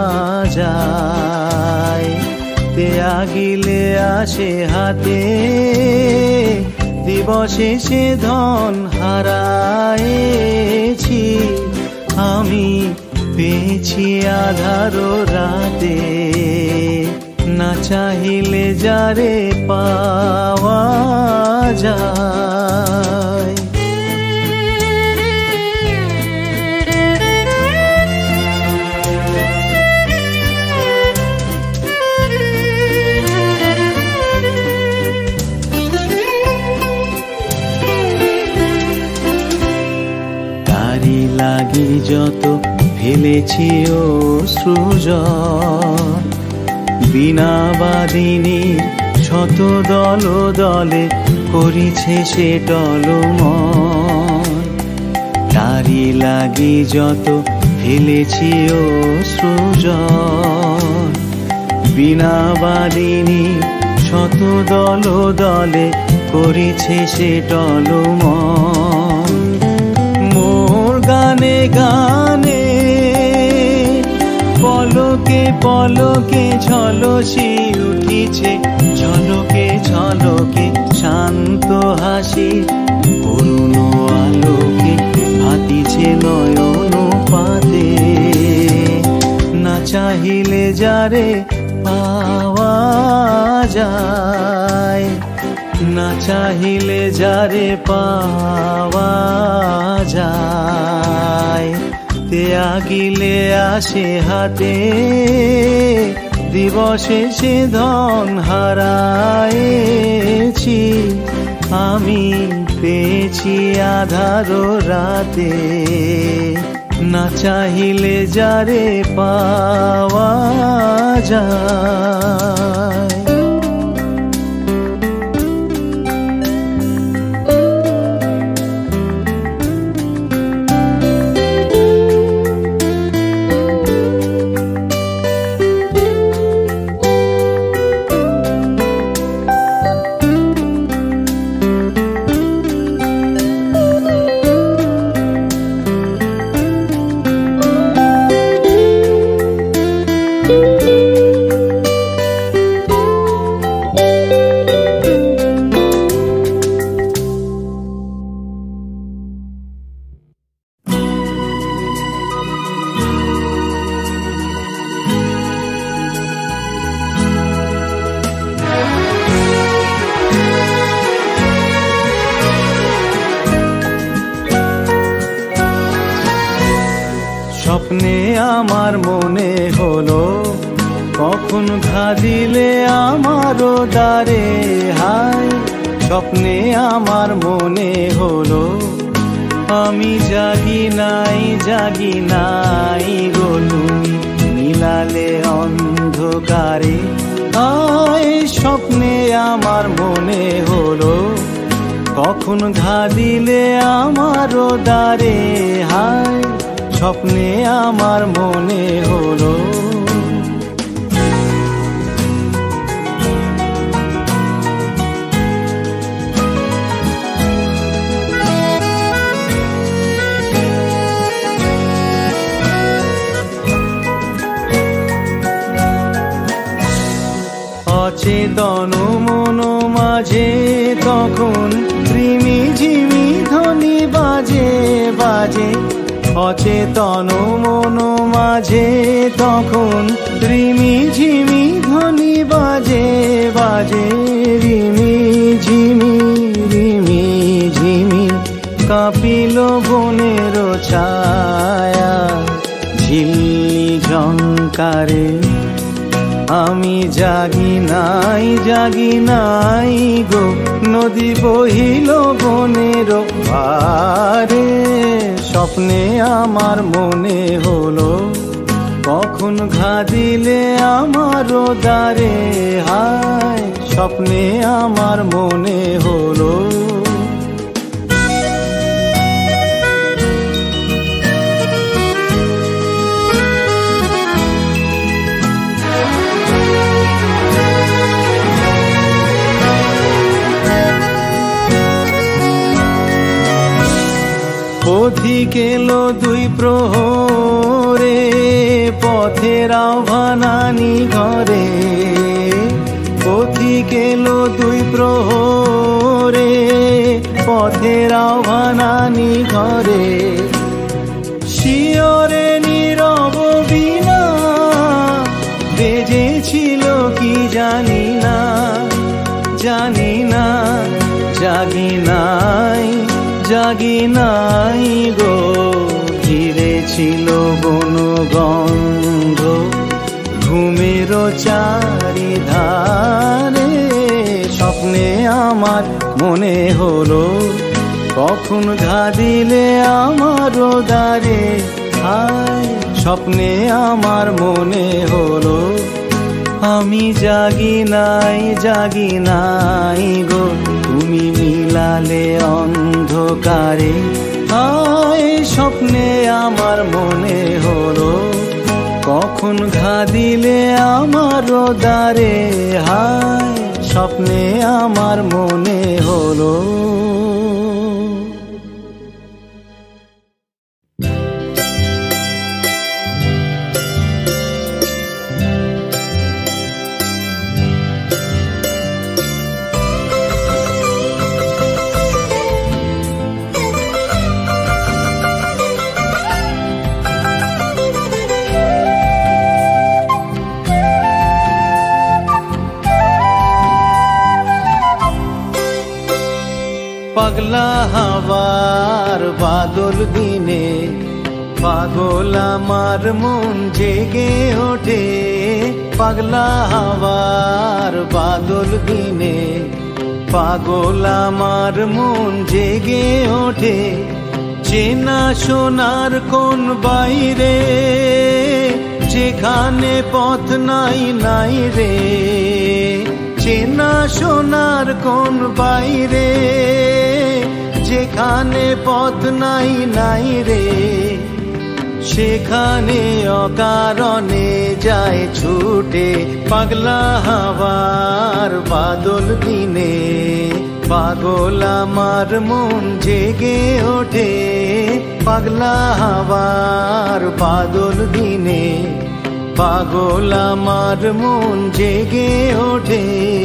যায়, ত্যাগিলে আসে হাতে, দিবসে সে ধন হারায়েছি আমি, পেয়েছি আধারো রাতে। না চাহিলে যারে পাওয়া যায়। তারি লাগি যত ফেলেছি অশ্রুজল, বিনা বাদিনীর শত দল দলে করিছে সে টলমল। তারি লাগি যত ফেলেছি অশ্রুজল, বিনা বাদিনীর শত দল দলে করিছে সে টলমল। মোর গানে গানে পলকে পলকে ঝলসি উঠিছে, ঝলকে ঝলকে শান্ত হাসি, করুণ আলোকে ভাতিছে নয়ন পাতে। না চাহিলে যারে পাওয়া যায়, না চাহিলে যারে পাওয়া যায়, ত্যাগিলে আসে হাতে, দিবসে সে ধন হারায়েছি আমি, পেয়েছি আধারো রাতে। না চাহিলে যারে পাওয়া যায়। স্বপ্নে আমার মনে হলো কখন ঘা দিলে আমারও দ্বারে হায়। স্বপ্নে আমার মনে হলো আমি জাগি নাই গো তুমি মিলালে অন্ধকারে হায়। স্বপ্নে আমার মনে হলো কখন ঘা দিলে আমারও দ্বারে হায়। স্বপ্নে আমার মনে হলো অচেতন মন মাঝে তখন রিমি ঝিমি ধ্বনি বাজে বাজে। অচেতন মন মাঝে তখন রিমি ঝিমি ধ্বনি বাজে বাজে। রিমি ঝিমি কাঁপিল বনের ছায়া ঝিল্লি ঝংকারে। আমি জাগি নাই গো নদী বহিল বনের পারে। স্বপ্নে আমার মনে হলো কখন ঘা দিলে আমারও দ্বারে হায়। স্বপ্নে আমার মনে হলো পথিক এলো দুই প্রহরে, পথের আহ্বান আনি ঘরে। পথিক এলো দুই প্রহরে, পথের আহ্বান আনি ঘরে। শিয়রে নীরব বীণা বেজেছিল কি জানি না, জানি না। জাগি নাই, জাগি নাই গো, ঘিরে ছিল বনগন্ধ ঘুমের চারিধারে। স্বপ্নে আমার মনে হলো, কখন ঘা দিলে আমার দ্বারে। হায় স্বপ্নে আমার মনে হলো, আমি জাগি নাই, জাগি নাই গো, তুমি মিলালে অন্ধকারে। হায় স্বপ্নে আমার মনে হলো, কখন ঘা দিলে আমার দ্বারে। হায় স্বপ্নে আমার মনে হলো। পাগলা হাওয়ার বাদল দিনে পাগল আমার মন জেগে ওঠে। পাগলা হাওয়ার বাদল দিনে পাগল আমার মন জেগে ওঠে। চেনা সোনার কোন বাইরে, যেখানে পথ নাই নাই রে। চেনা সোনার কোন বাইরে, যেখানে পথ নাই নাই রে। সেখানে অকারণে যায় ছুটে। পাগলা হাওয়ার বাদল দিনে পাগল আমার মন জেগে ওঠে। পাগলা হাওয়ার বাদল দিনে পাগল আমার মন জেগে ওঠে।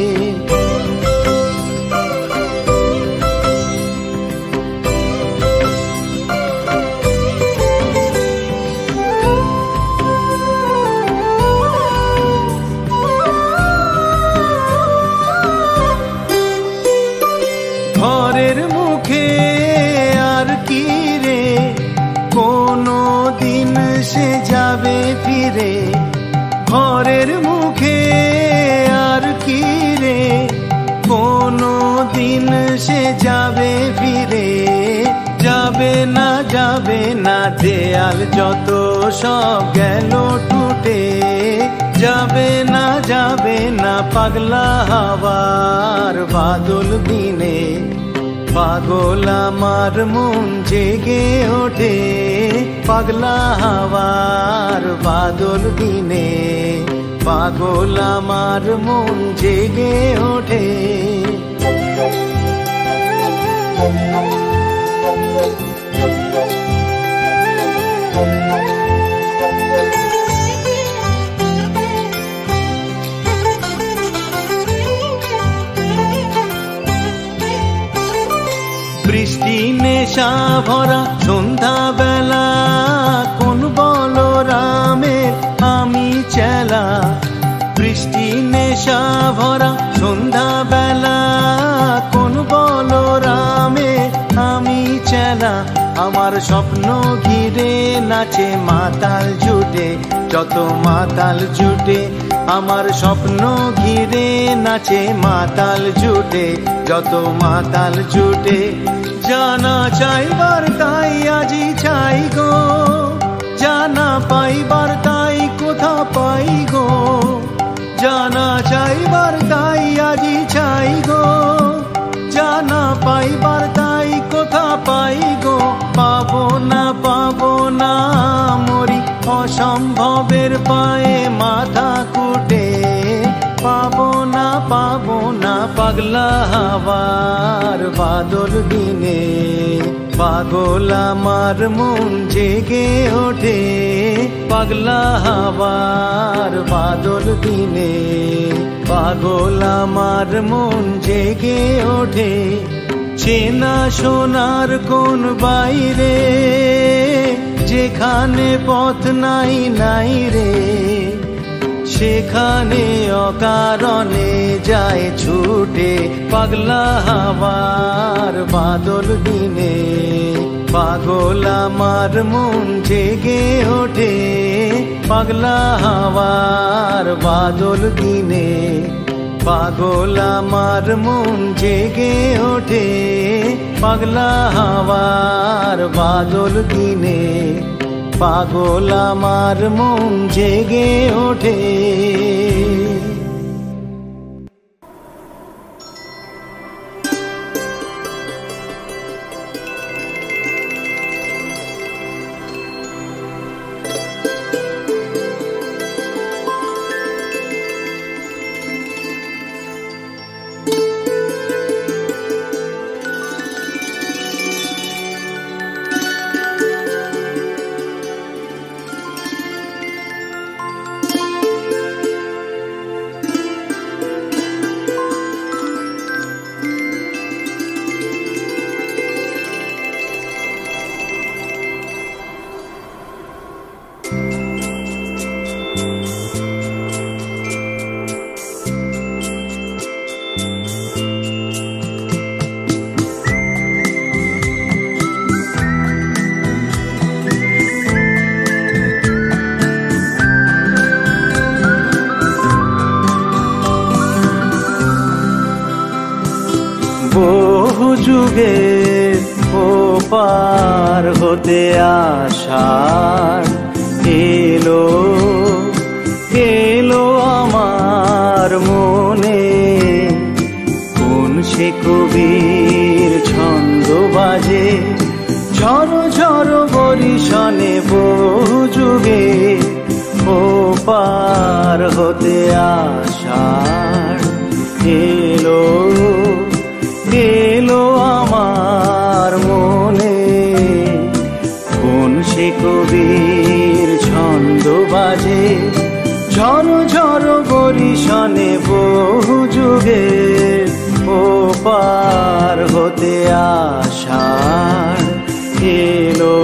ঘরের মুখে আর কি রে, কোনো দিন সে যাবে ফিরে। ঘরের মুখে আর কি রে, কোনো দিন সে যাবে ফিরে। যাবে না, যাবে না, দেয়াল যত সব গেল টুটে। যাবে না, যাবে না, পাগলা হাওয়ার বাদল দিনে পাগল আমার মন জেগে ওঠে। পাগলা হাওয়ার বাদল দিনে পাগল আমার মন জেগে ওঠে। বৃষ্টি নেশা ভরা সন্ধ্যা বেলা, কোন বলরামের আমি চেলা। বৃষ্টি নেশা ভরা সন্ধ্যা বেলা, কোন বলরামের আমি চেলা। আমার স্বপ্ন ঘিরে নাচে মাতাল জুটে, যত মাতাল জুটে। আমার স্বপ্ন ঘিরে নাচে মাতাল জুটে, যত মাতাল জুটে। জানা চাইবার তাই আজি চাই গো, জানা পাইবার তাই কোথা পাই গো। জানা চাইবার তাই আজি চাই গো, জানা পাইবার তাই কোথা পাই গো। পাবো না, পাবো না, মরি অসম্ভবের পায়ে মাথা কুটে। পাবো না, পাবো না, পাগলা হাওয়ার বাদল দিনে পাগল আমার মন জেগে ওঠে পাগলা হাওয়ার বাদল দিনে। পাগল আমার মন জেগে ওঠে চেনা সোনার কোন বাইরে, যেখানে পথ নাই নাই রে, সেখানে অকারণে যায় ছুটে পাগলা হাওয়ার বাদল দিনে। পাগল আমার মন জেগে ওঠে পাগলা হাওয়ার বাদল দিনে। পাগল আমার মন জেগে ওঠে পাগলা হাওয়ার বাদল দিনে। পাগল আমার মন জেগে ওঠে। বহু যুগের ওপার হতে আসার এলো এলো আমার মনে। কোন সে কবির ছন্দ বাজে ঝড় ঝড় বরিশনে। বহু যুগে ওপার হতে আসার এলো এলো আমার মনে। কোন সে কবির ছন্দ বাজে ঝড় ঝড় বরিশনে। বহু যুগে ওপার হতে আসার এলো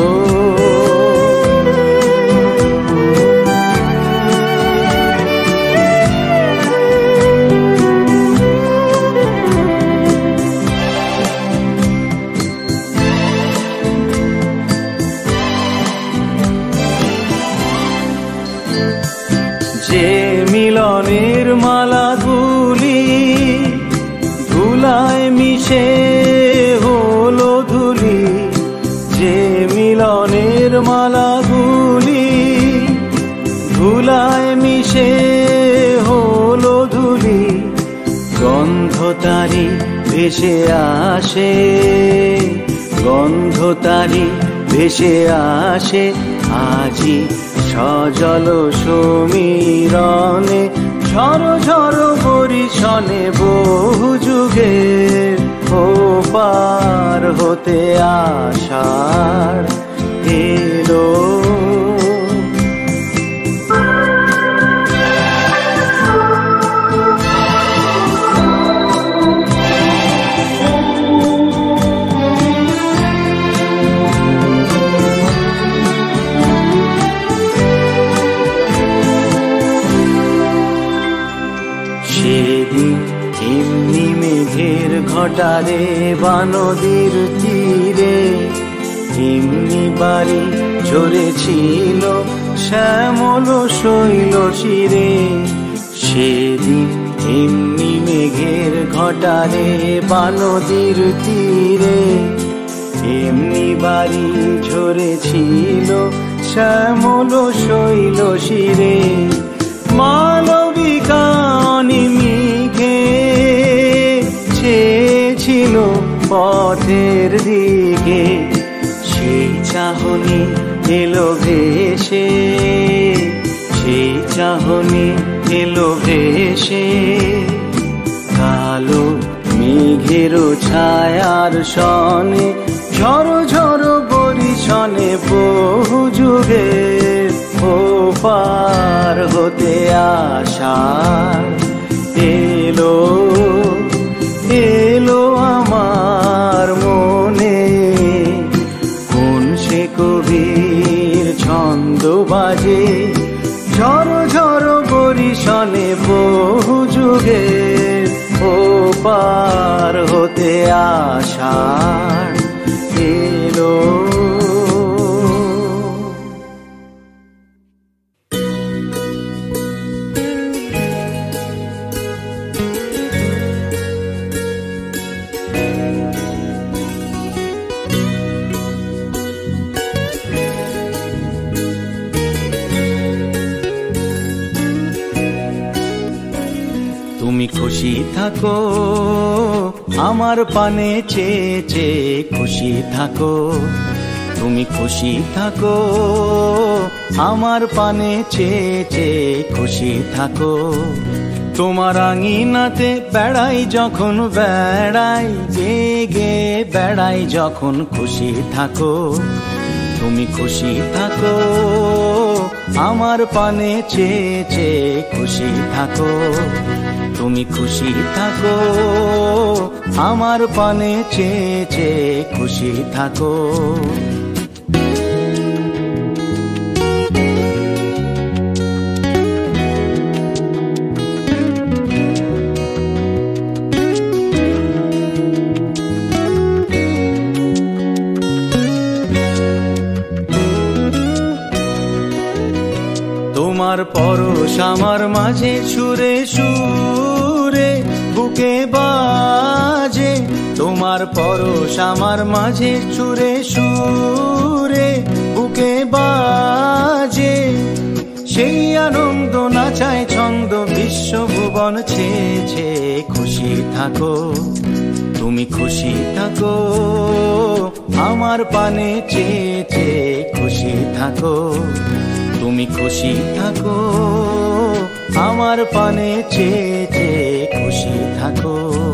যে মিলনের মালাগুলি ধুলায় মিশে হলো ধুলি। যে মিলনের মালাগুলি ধুলায় মিশে হলো ধুলি। গন্ধ তারি ভেসে আসে গন্ধ তারি ভেসে আসে আজি সজল সমীরণে। ঝড় ঝড় বরিশনে বহু যুগের ওপার হতে আসার এলো এমনি মেঘের ঘটারে বানদীর তীরে। এমনি বাড়ি ঝরেছিল শ্যামল শৈল শিরে। সেদিন এমনি মেঘের ঘটারে বানদীর তীরে। এমনি বাড়ি ঝরেছিল শ্যামল শৈল শিরে। মালবিকা অনিমিকে ছেয়েছিল পথের দিকে। সেই চাহনি এলো ভেসে সেই চাহনি এলো ভেসে। কালো মেঘের ছায়ার সনে ঝড়ো ঝড়ো বরিশনে বহু যুগের ওপার হতে আসা এলো এলো আমার মনে। কোন সে কবির ছন্দ বাজে, ঝড়ো ঝড়ো বরিশনে বহু যুগের ওপার হতে আসা এলো। তুমি খুশি থাকো আমার পানে চেয়ে চেয়ে খুশি থাকো, তুমি খুশি থাকো আমার পানে চেয়ে চেয়ে খুশি থাকো। তোমার আঙিনাতে বেড়াই যখন বেড়াই, গে গে বেড়াই যখন খুশি থাকো, তুমি খুশি থাকো আমার পানে চেয়ে চেয়ে খুশি থাকো, তুমি খুশি থাকো আমার পানে চেয়ে চেয়ে খুশি থাকো। তোমার পরশ আমার মাঝে সুরে সুরে বুকে বাজে, তোমার পরশ আমার মাঝে সুরে সুরে বুকে বাজে। সেই আনন্দ নাচায় ছন্দ বিশ্বভুবন ছেয়ে ছেয়ে খুশি থাকো, তুমি খুশি থাকো আমার পানে চেয়ে চেয়ে খুশি থাকো, তুমি খুশি থাকো আমার পানে চেয়ে চেয়ে খুশি থাকো।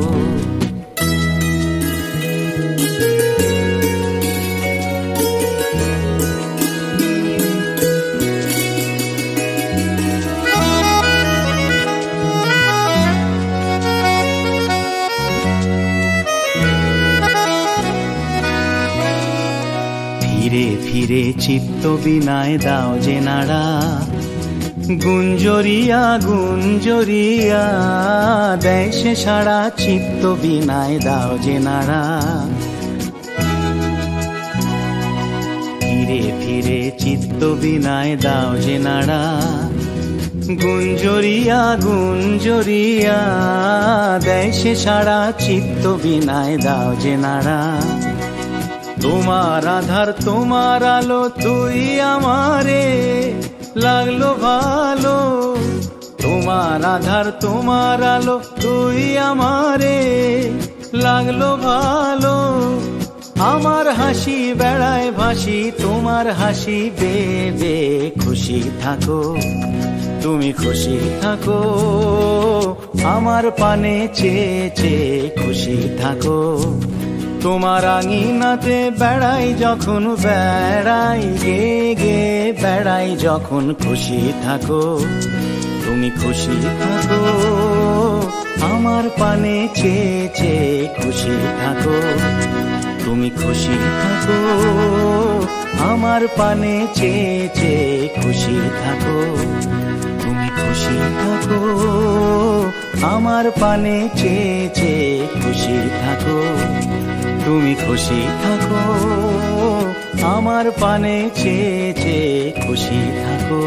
ফিরে ফিরে চিত্ত বিনায় দাও যে নাড়া, গুঞ্জরিয়া গুঞ্জরিয়া দেয় সে সারা, চিত্ত বিনায় দাও যে নাড়া। ফিরে ফিরে চিত্ত বিনায় দাও যে নাড়া, গুঞ্জরিয়া গুঞ্জরিয়া দেয় সে সারা, চিত্ত বিনায় দাও যে নাড়া। তোমার আধার তোমার আলো তুই আমারে লাগলো ভালো, তোমার আধার তোমার আলো তুই আমারে লাগলো ভালো। আমার হাসি বেড়ায় ভাসি তোমার হাসি বেবে খুশি থাকো, তুমি খুশি থাকো আমার পানে চেয়ে চেয়ে খুশি থাকো। তোমার আঙিনাতে বেড়াই যখন বেড়াই, গে গে বেড়াই যখন খুশি থাকো, তুমি খুশি থাকো আমার পানে চেয়ে চেয়ে খুশি থাকো, তুমি খুশি থাকো আমার পানে চেয়ে চেয়ে খুশি থাকো, তুমি খুশি থাকো আমার পানে চেয়ে চেয়ে খুশি থাকো, তুমি খুশি থাকো আমার পানে চেয়ে চেয়ে খুশি থাকো।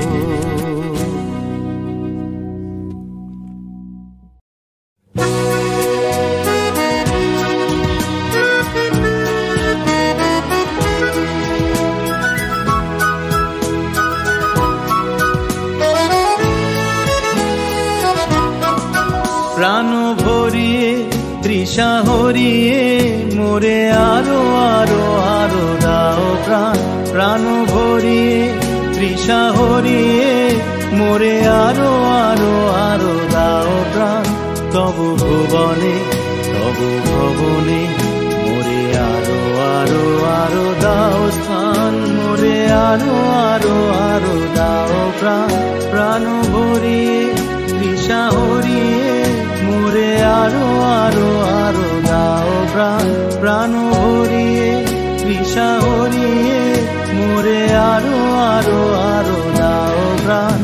প্রাণ ভরিয়ে তৃষা হরিয়ে মোরে আরো আরো আরো দাও প্রাণ, প্রাণ ভরিয়ে তৃষা হরিয়ে মোরে আরো আরো আরো দাও প্রাণ। তবু ভুবনে তবু ভবনে মোরে আরো আরো আরো দাও স্থান মোরে, আরো আরো আরো দাও প্রাণ, প্রাণ ভরিয়ে তৃষা হরিয়ে মোরে, আরো আরো আরো দাও প্রাণ, প্রাণ ভরিয়ে তৃষা হরিয়ে মোরে, আরো আরো আরো দাও প্রাণ।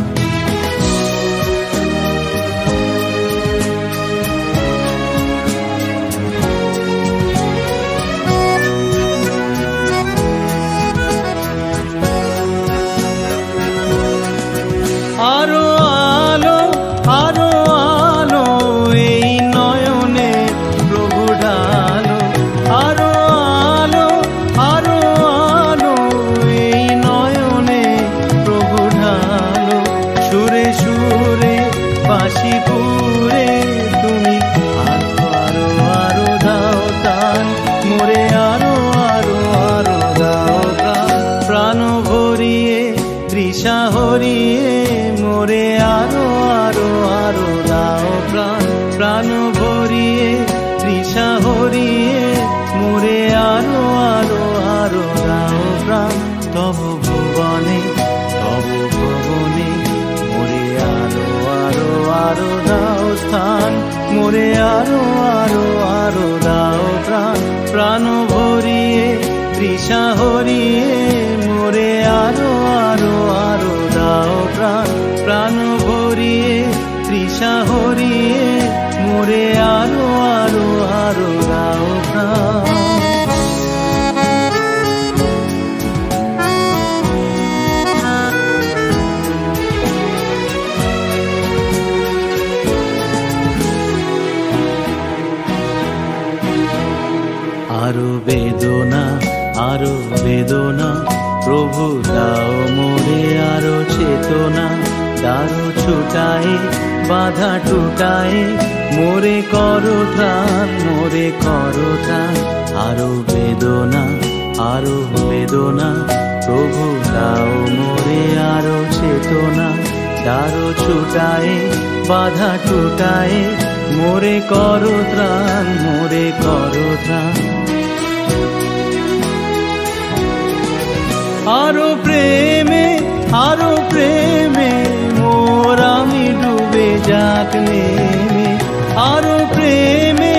আরো আলো আরো আলো এই নয়নে প্রভু ঢালো, আরো আলো আরো আলো এই নয়নে প্রভু ঢালো, সুরে সুরে বাঁশি পুরে তুমি আরো আরো আরো দাও তান মোরে, আরো আরো আরো দাও প্রাণ, প্রাণ ভরিয়ে তৃষা হরিয়ে মোরে, আরো আরো আরো দাও প্রাণ, প্রাণ ভরিয়ে তৃষা হরিয়ে মোরে, আরো আরো আরো দাও প্রাণ। তব ভুবনে তব ভুবনে মোরে, আরো আরো আরো দাও স্থান মোরে, আরো আরো আরো দাও প্রাণ, প্রাণ ভরিয়ে তৃষা হরিয়ে মোরে, আরো আরো আরো দাও প্রাণ, প্রাণ ভরিয়ে তৃষা হরিয়ে মোরে, আরো আরো আরো দাও প্রাণ। আরো বেদনা আরো বেদনা প্রভু দাও মোরে, আরো চেতনা দারো ছুটায়ে বাধা টুটায়ে মোরে করো ত্রাণ, মোরে করো ত্রাণ। আরো বেদনা প্রভু দাও মোরে, আরো চেতনা দারো ছুটায়ে বাধা টুটায়ে মোরে করো ত্রাণ, মোরে করো ত্রাণ। আরো প্রেমে মোর আমি ডুবে যাক নেমে, আরো প্রেমে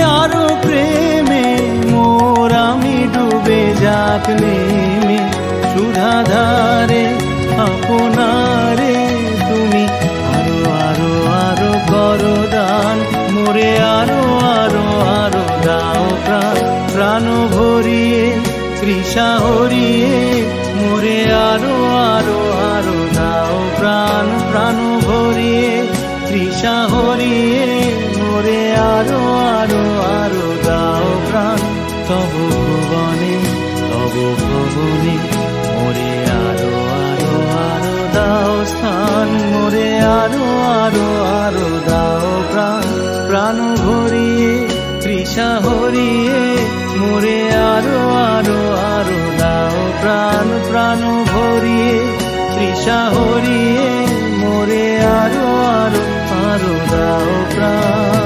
মোর আমি ডুবে যাক নেমে, সুধাধারে আপনারে তুমি আরো আরো আরো করো দান মোরে, আরো আরো আরো দাও প্রাণ, প্রাণ ভরিয়ে তৃষা হরিয়ে মোরে, আরো আরো আরো দাও প্রাণ, প্রাণ ভরিয়ে তৃষা হরিয়ে মোরে, আরো আরো আরো দাও প্রাণ। তব ভুবনে তব ভবনে মোরে, আরো আরো আরো দাও স্থান মোরে, আরো আরো আরো দাও প্রাণ, প্রাণ ভরিয়ে তৃষা হরিয়ে মোরে, আরো আরো আরো দাও প্রাণ, প্রাণ ভরিয়ে তৃষা হরিয়ে মোরে, আরো আরো আরো দাও প্রাণ।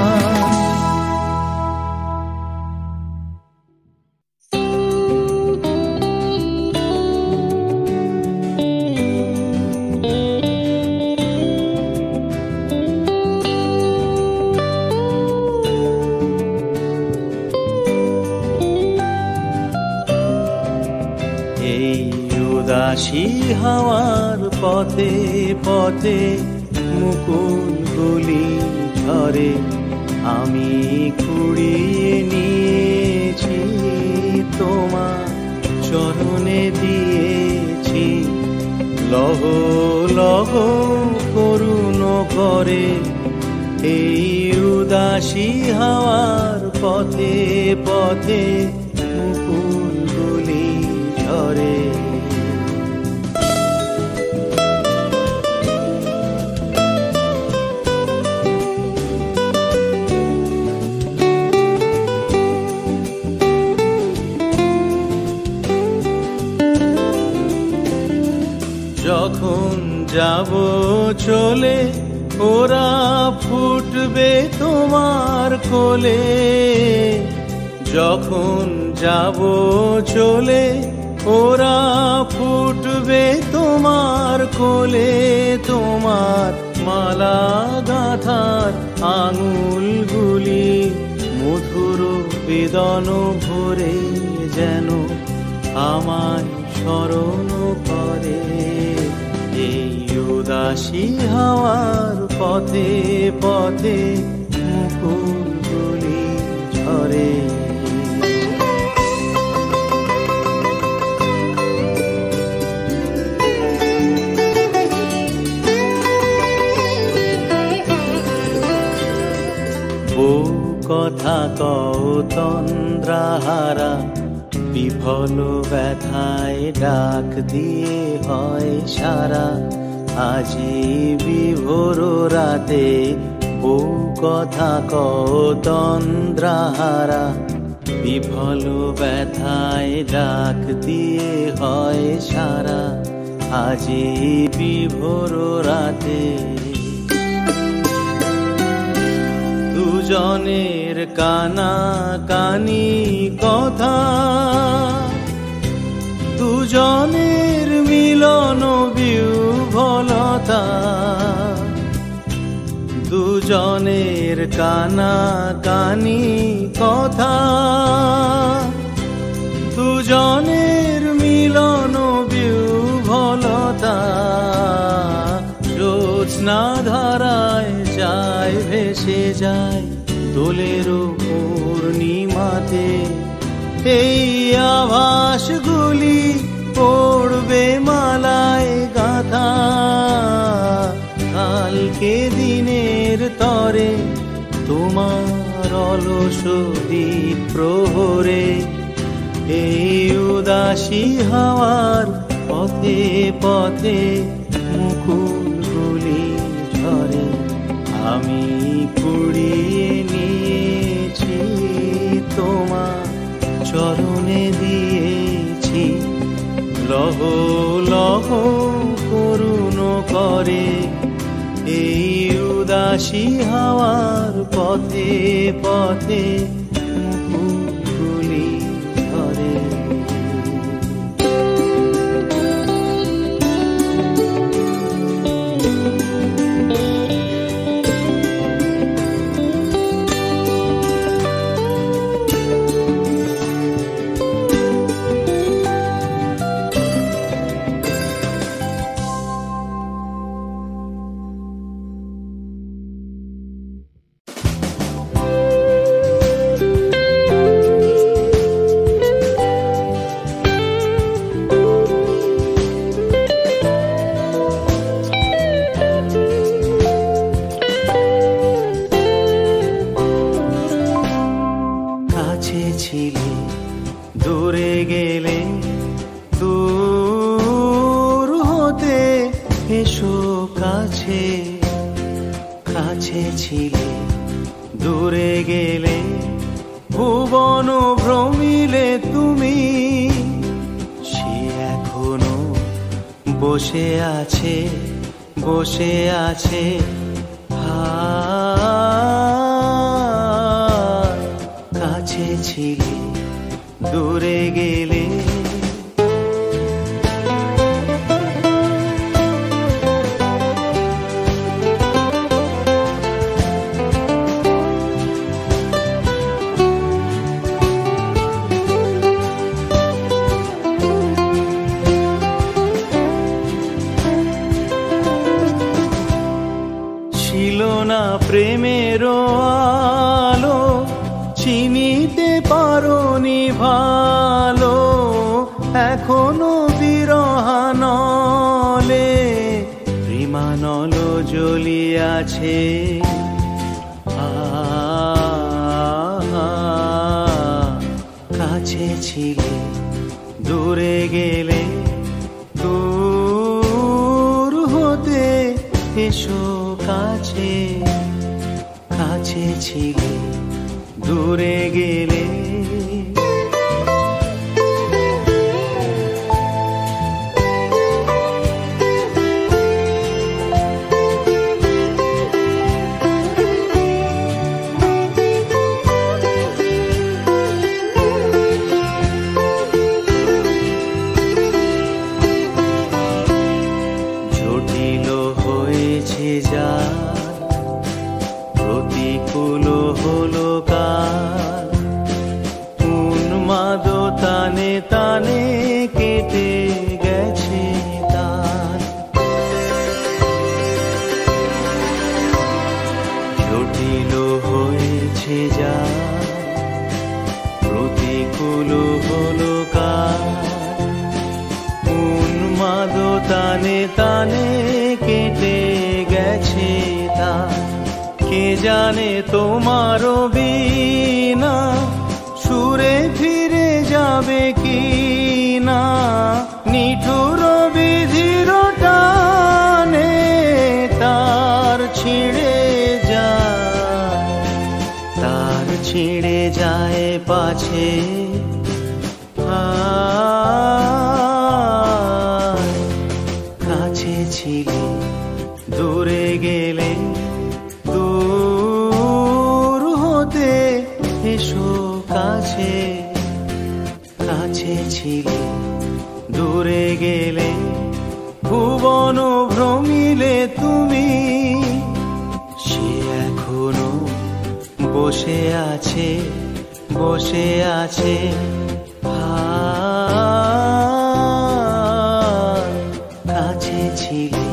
উদাসী হাওয়ার পথে পথে মুকুলগুলি ঝরে, আমি কুড়িয়ে নিয়েছি তোমার চরণে দিয়েছি, লহ লহ করুণ করে এই উদাসী হাওয়ার পথে পথে মুকুলগুলি ঝরে। যখন যাব চলে ওরা ফুটবে তোমার কোলে, যখন যাব চলে ওরা ফুটবে তোমার কোলে, তোমার মালা গাঁথার আঙুলগুলি মধুর বেদন ভরে যেন আমায় স্মরণ করে। এই উদাসী হাওয়ার পথে পথে মুকুলগুলি ঝরে। কথা কও তন্দ্রাহারা, বিফল ব্যথায় ডাক দিয়ে হয় সারা। আজি বিভোর রাতে বউ কথা কও তন্দ্রাহারা, বিফল ব্যথায় ডাক দিয়ে হয় সারা। আজি বিভোর রাতে দুজনের কানা কানি কথা, দুজনের মিলন বিহ্বলতা। দুজনের কানা কানি কথা, দুজনের মিলন বিহ্বলতা। জ্যোৎস্না ধারায় যায় ভেসে যায় দোলের পূর্ণিমাতে। এই আভাসগুলি পড়বে মালায় গাথা, কালকে দিনের তরে তোমার অলস দ্বীপ প্রহরে। এই উদাসী হাওয়ার পথে পথে মুকুলগুলি ঝরে। আমি কুড়িয়ে নিয়েছি তোমার চরণে দিয়েছি, লহ লহ করুণ করে। এই উদাসী হাওয়ার পথে পথে মুকুলগুলি ঝরে। বসে আছে কাছে ছিলে দূরে গেলে। প্রেমের আলো চিনিতে পারোনি ভালো, এখনো বিরহানলে প্রেমানল জ্বলিয়াছে। কাছে ছিলে দূরে গেলে, দূর হতে এসো কাছে। কাছে ছিলে দূরে গেলে। তানে তানে কেটে গেছে তা, কে জানে তোমারও বীণা সুরে ফিরে যাবে কি না, নিঠুর বিধির টানে তার ছিঁড়ে যায়, তার ছিঁড়ে যায় পাছে। কাছে ছিলে দূরে গেলে, দূর হতে এসো কাছে। কাছে ছিলে দূরে গেলে, ভুবন ভ্রমিলে তুমি, সে এখনো বসে আছে, বসে আছে। কাছে ছিলে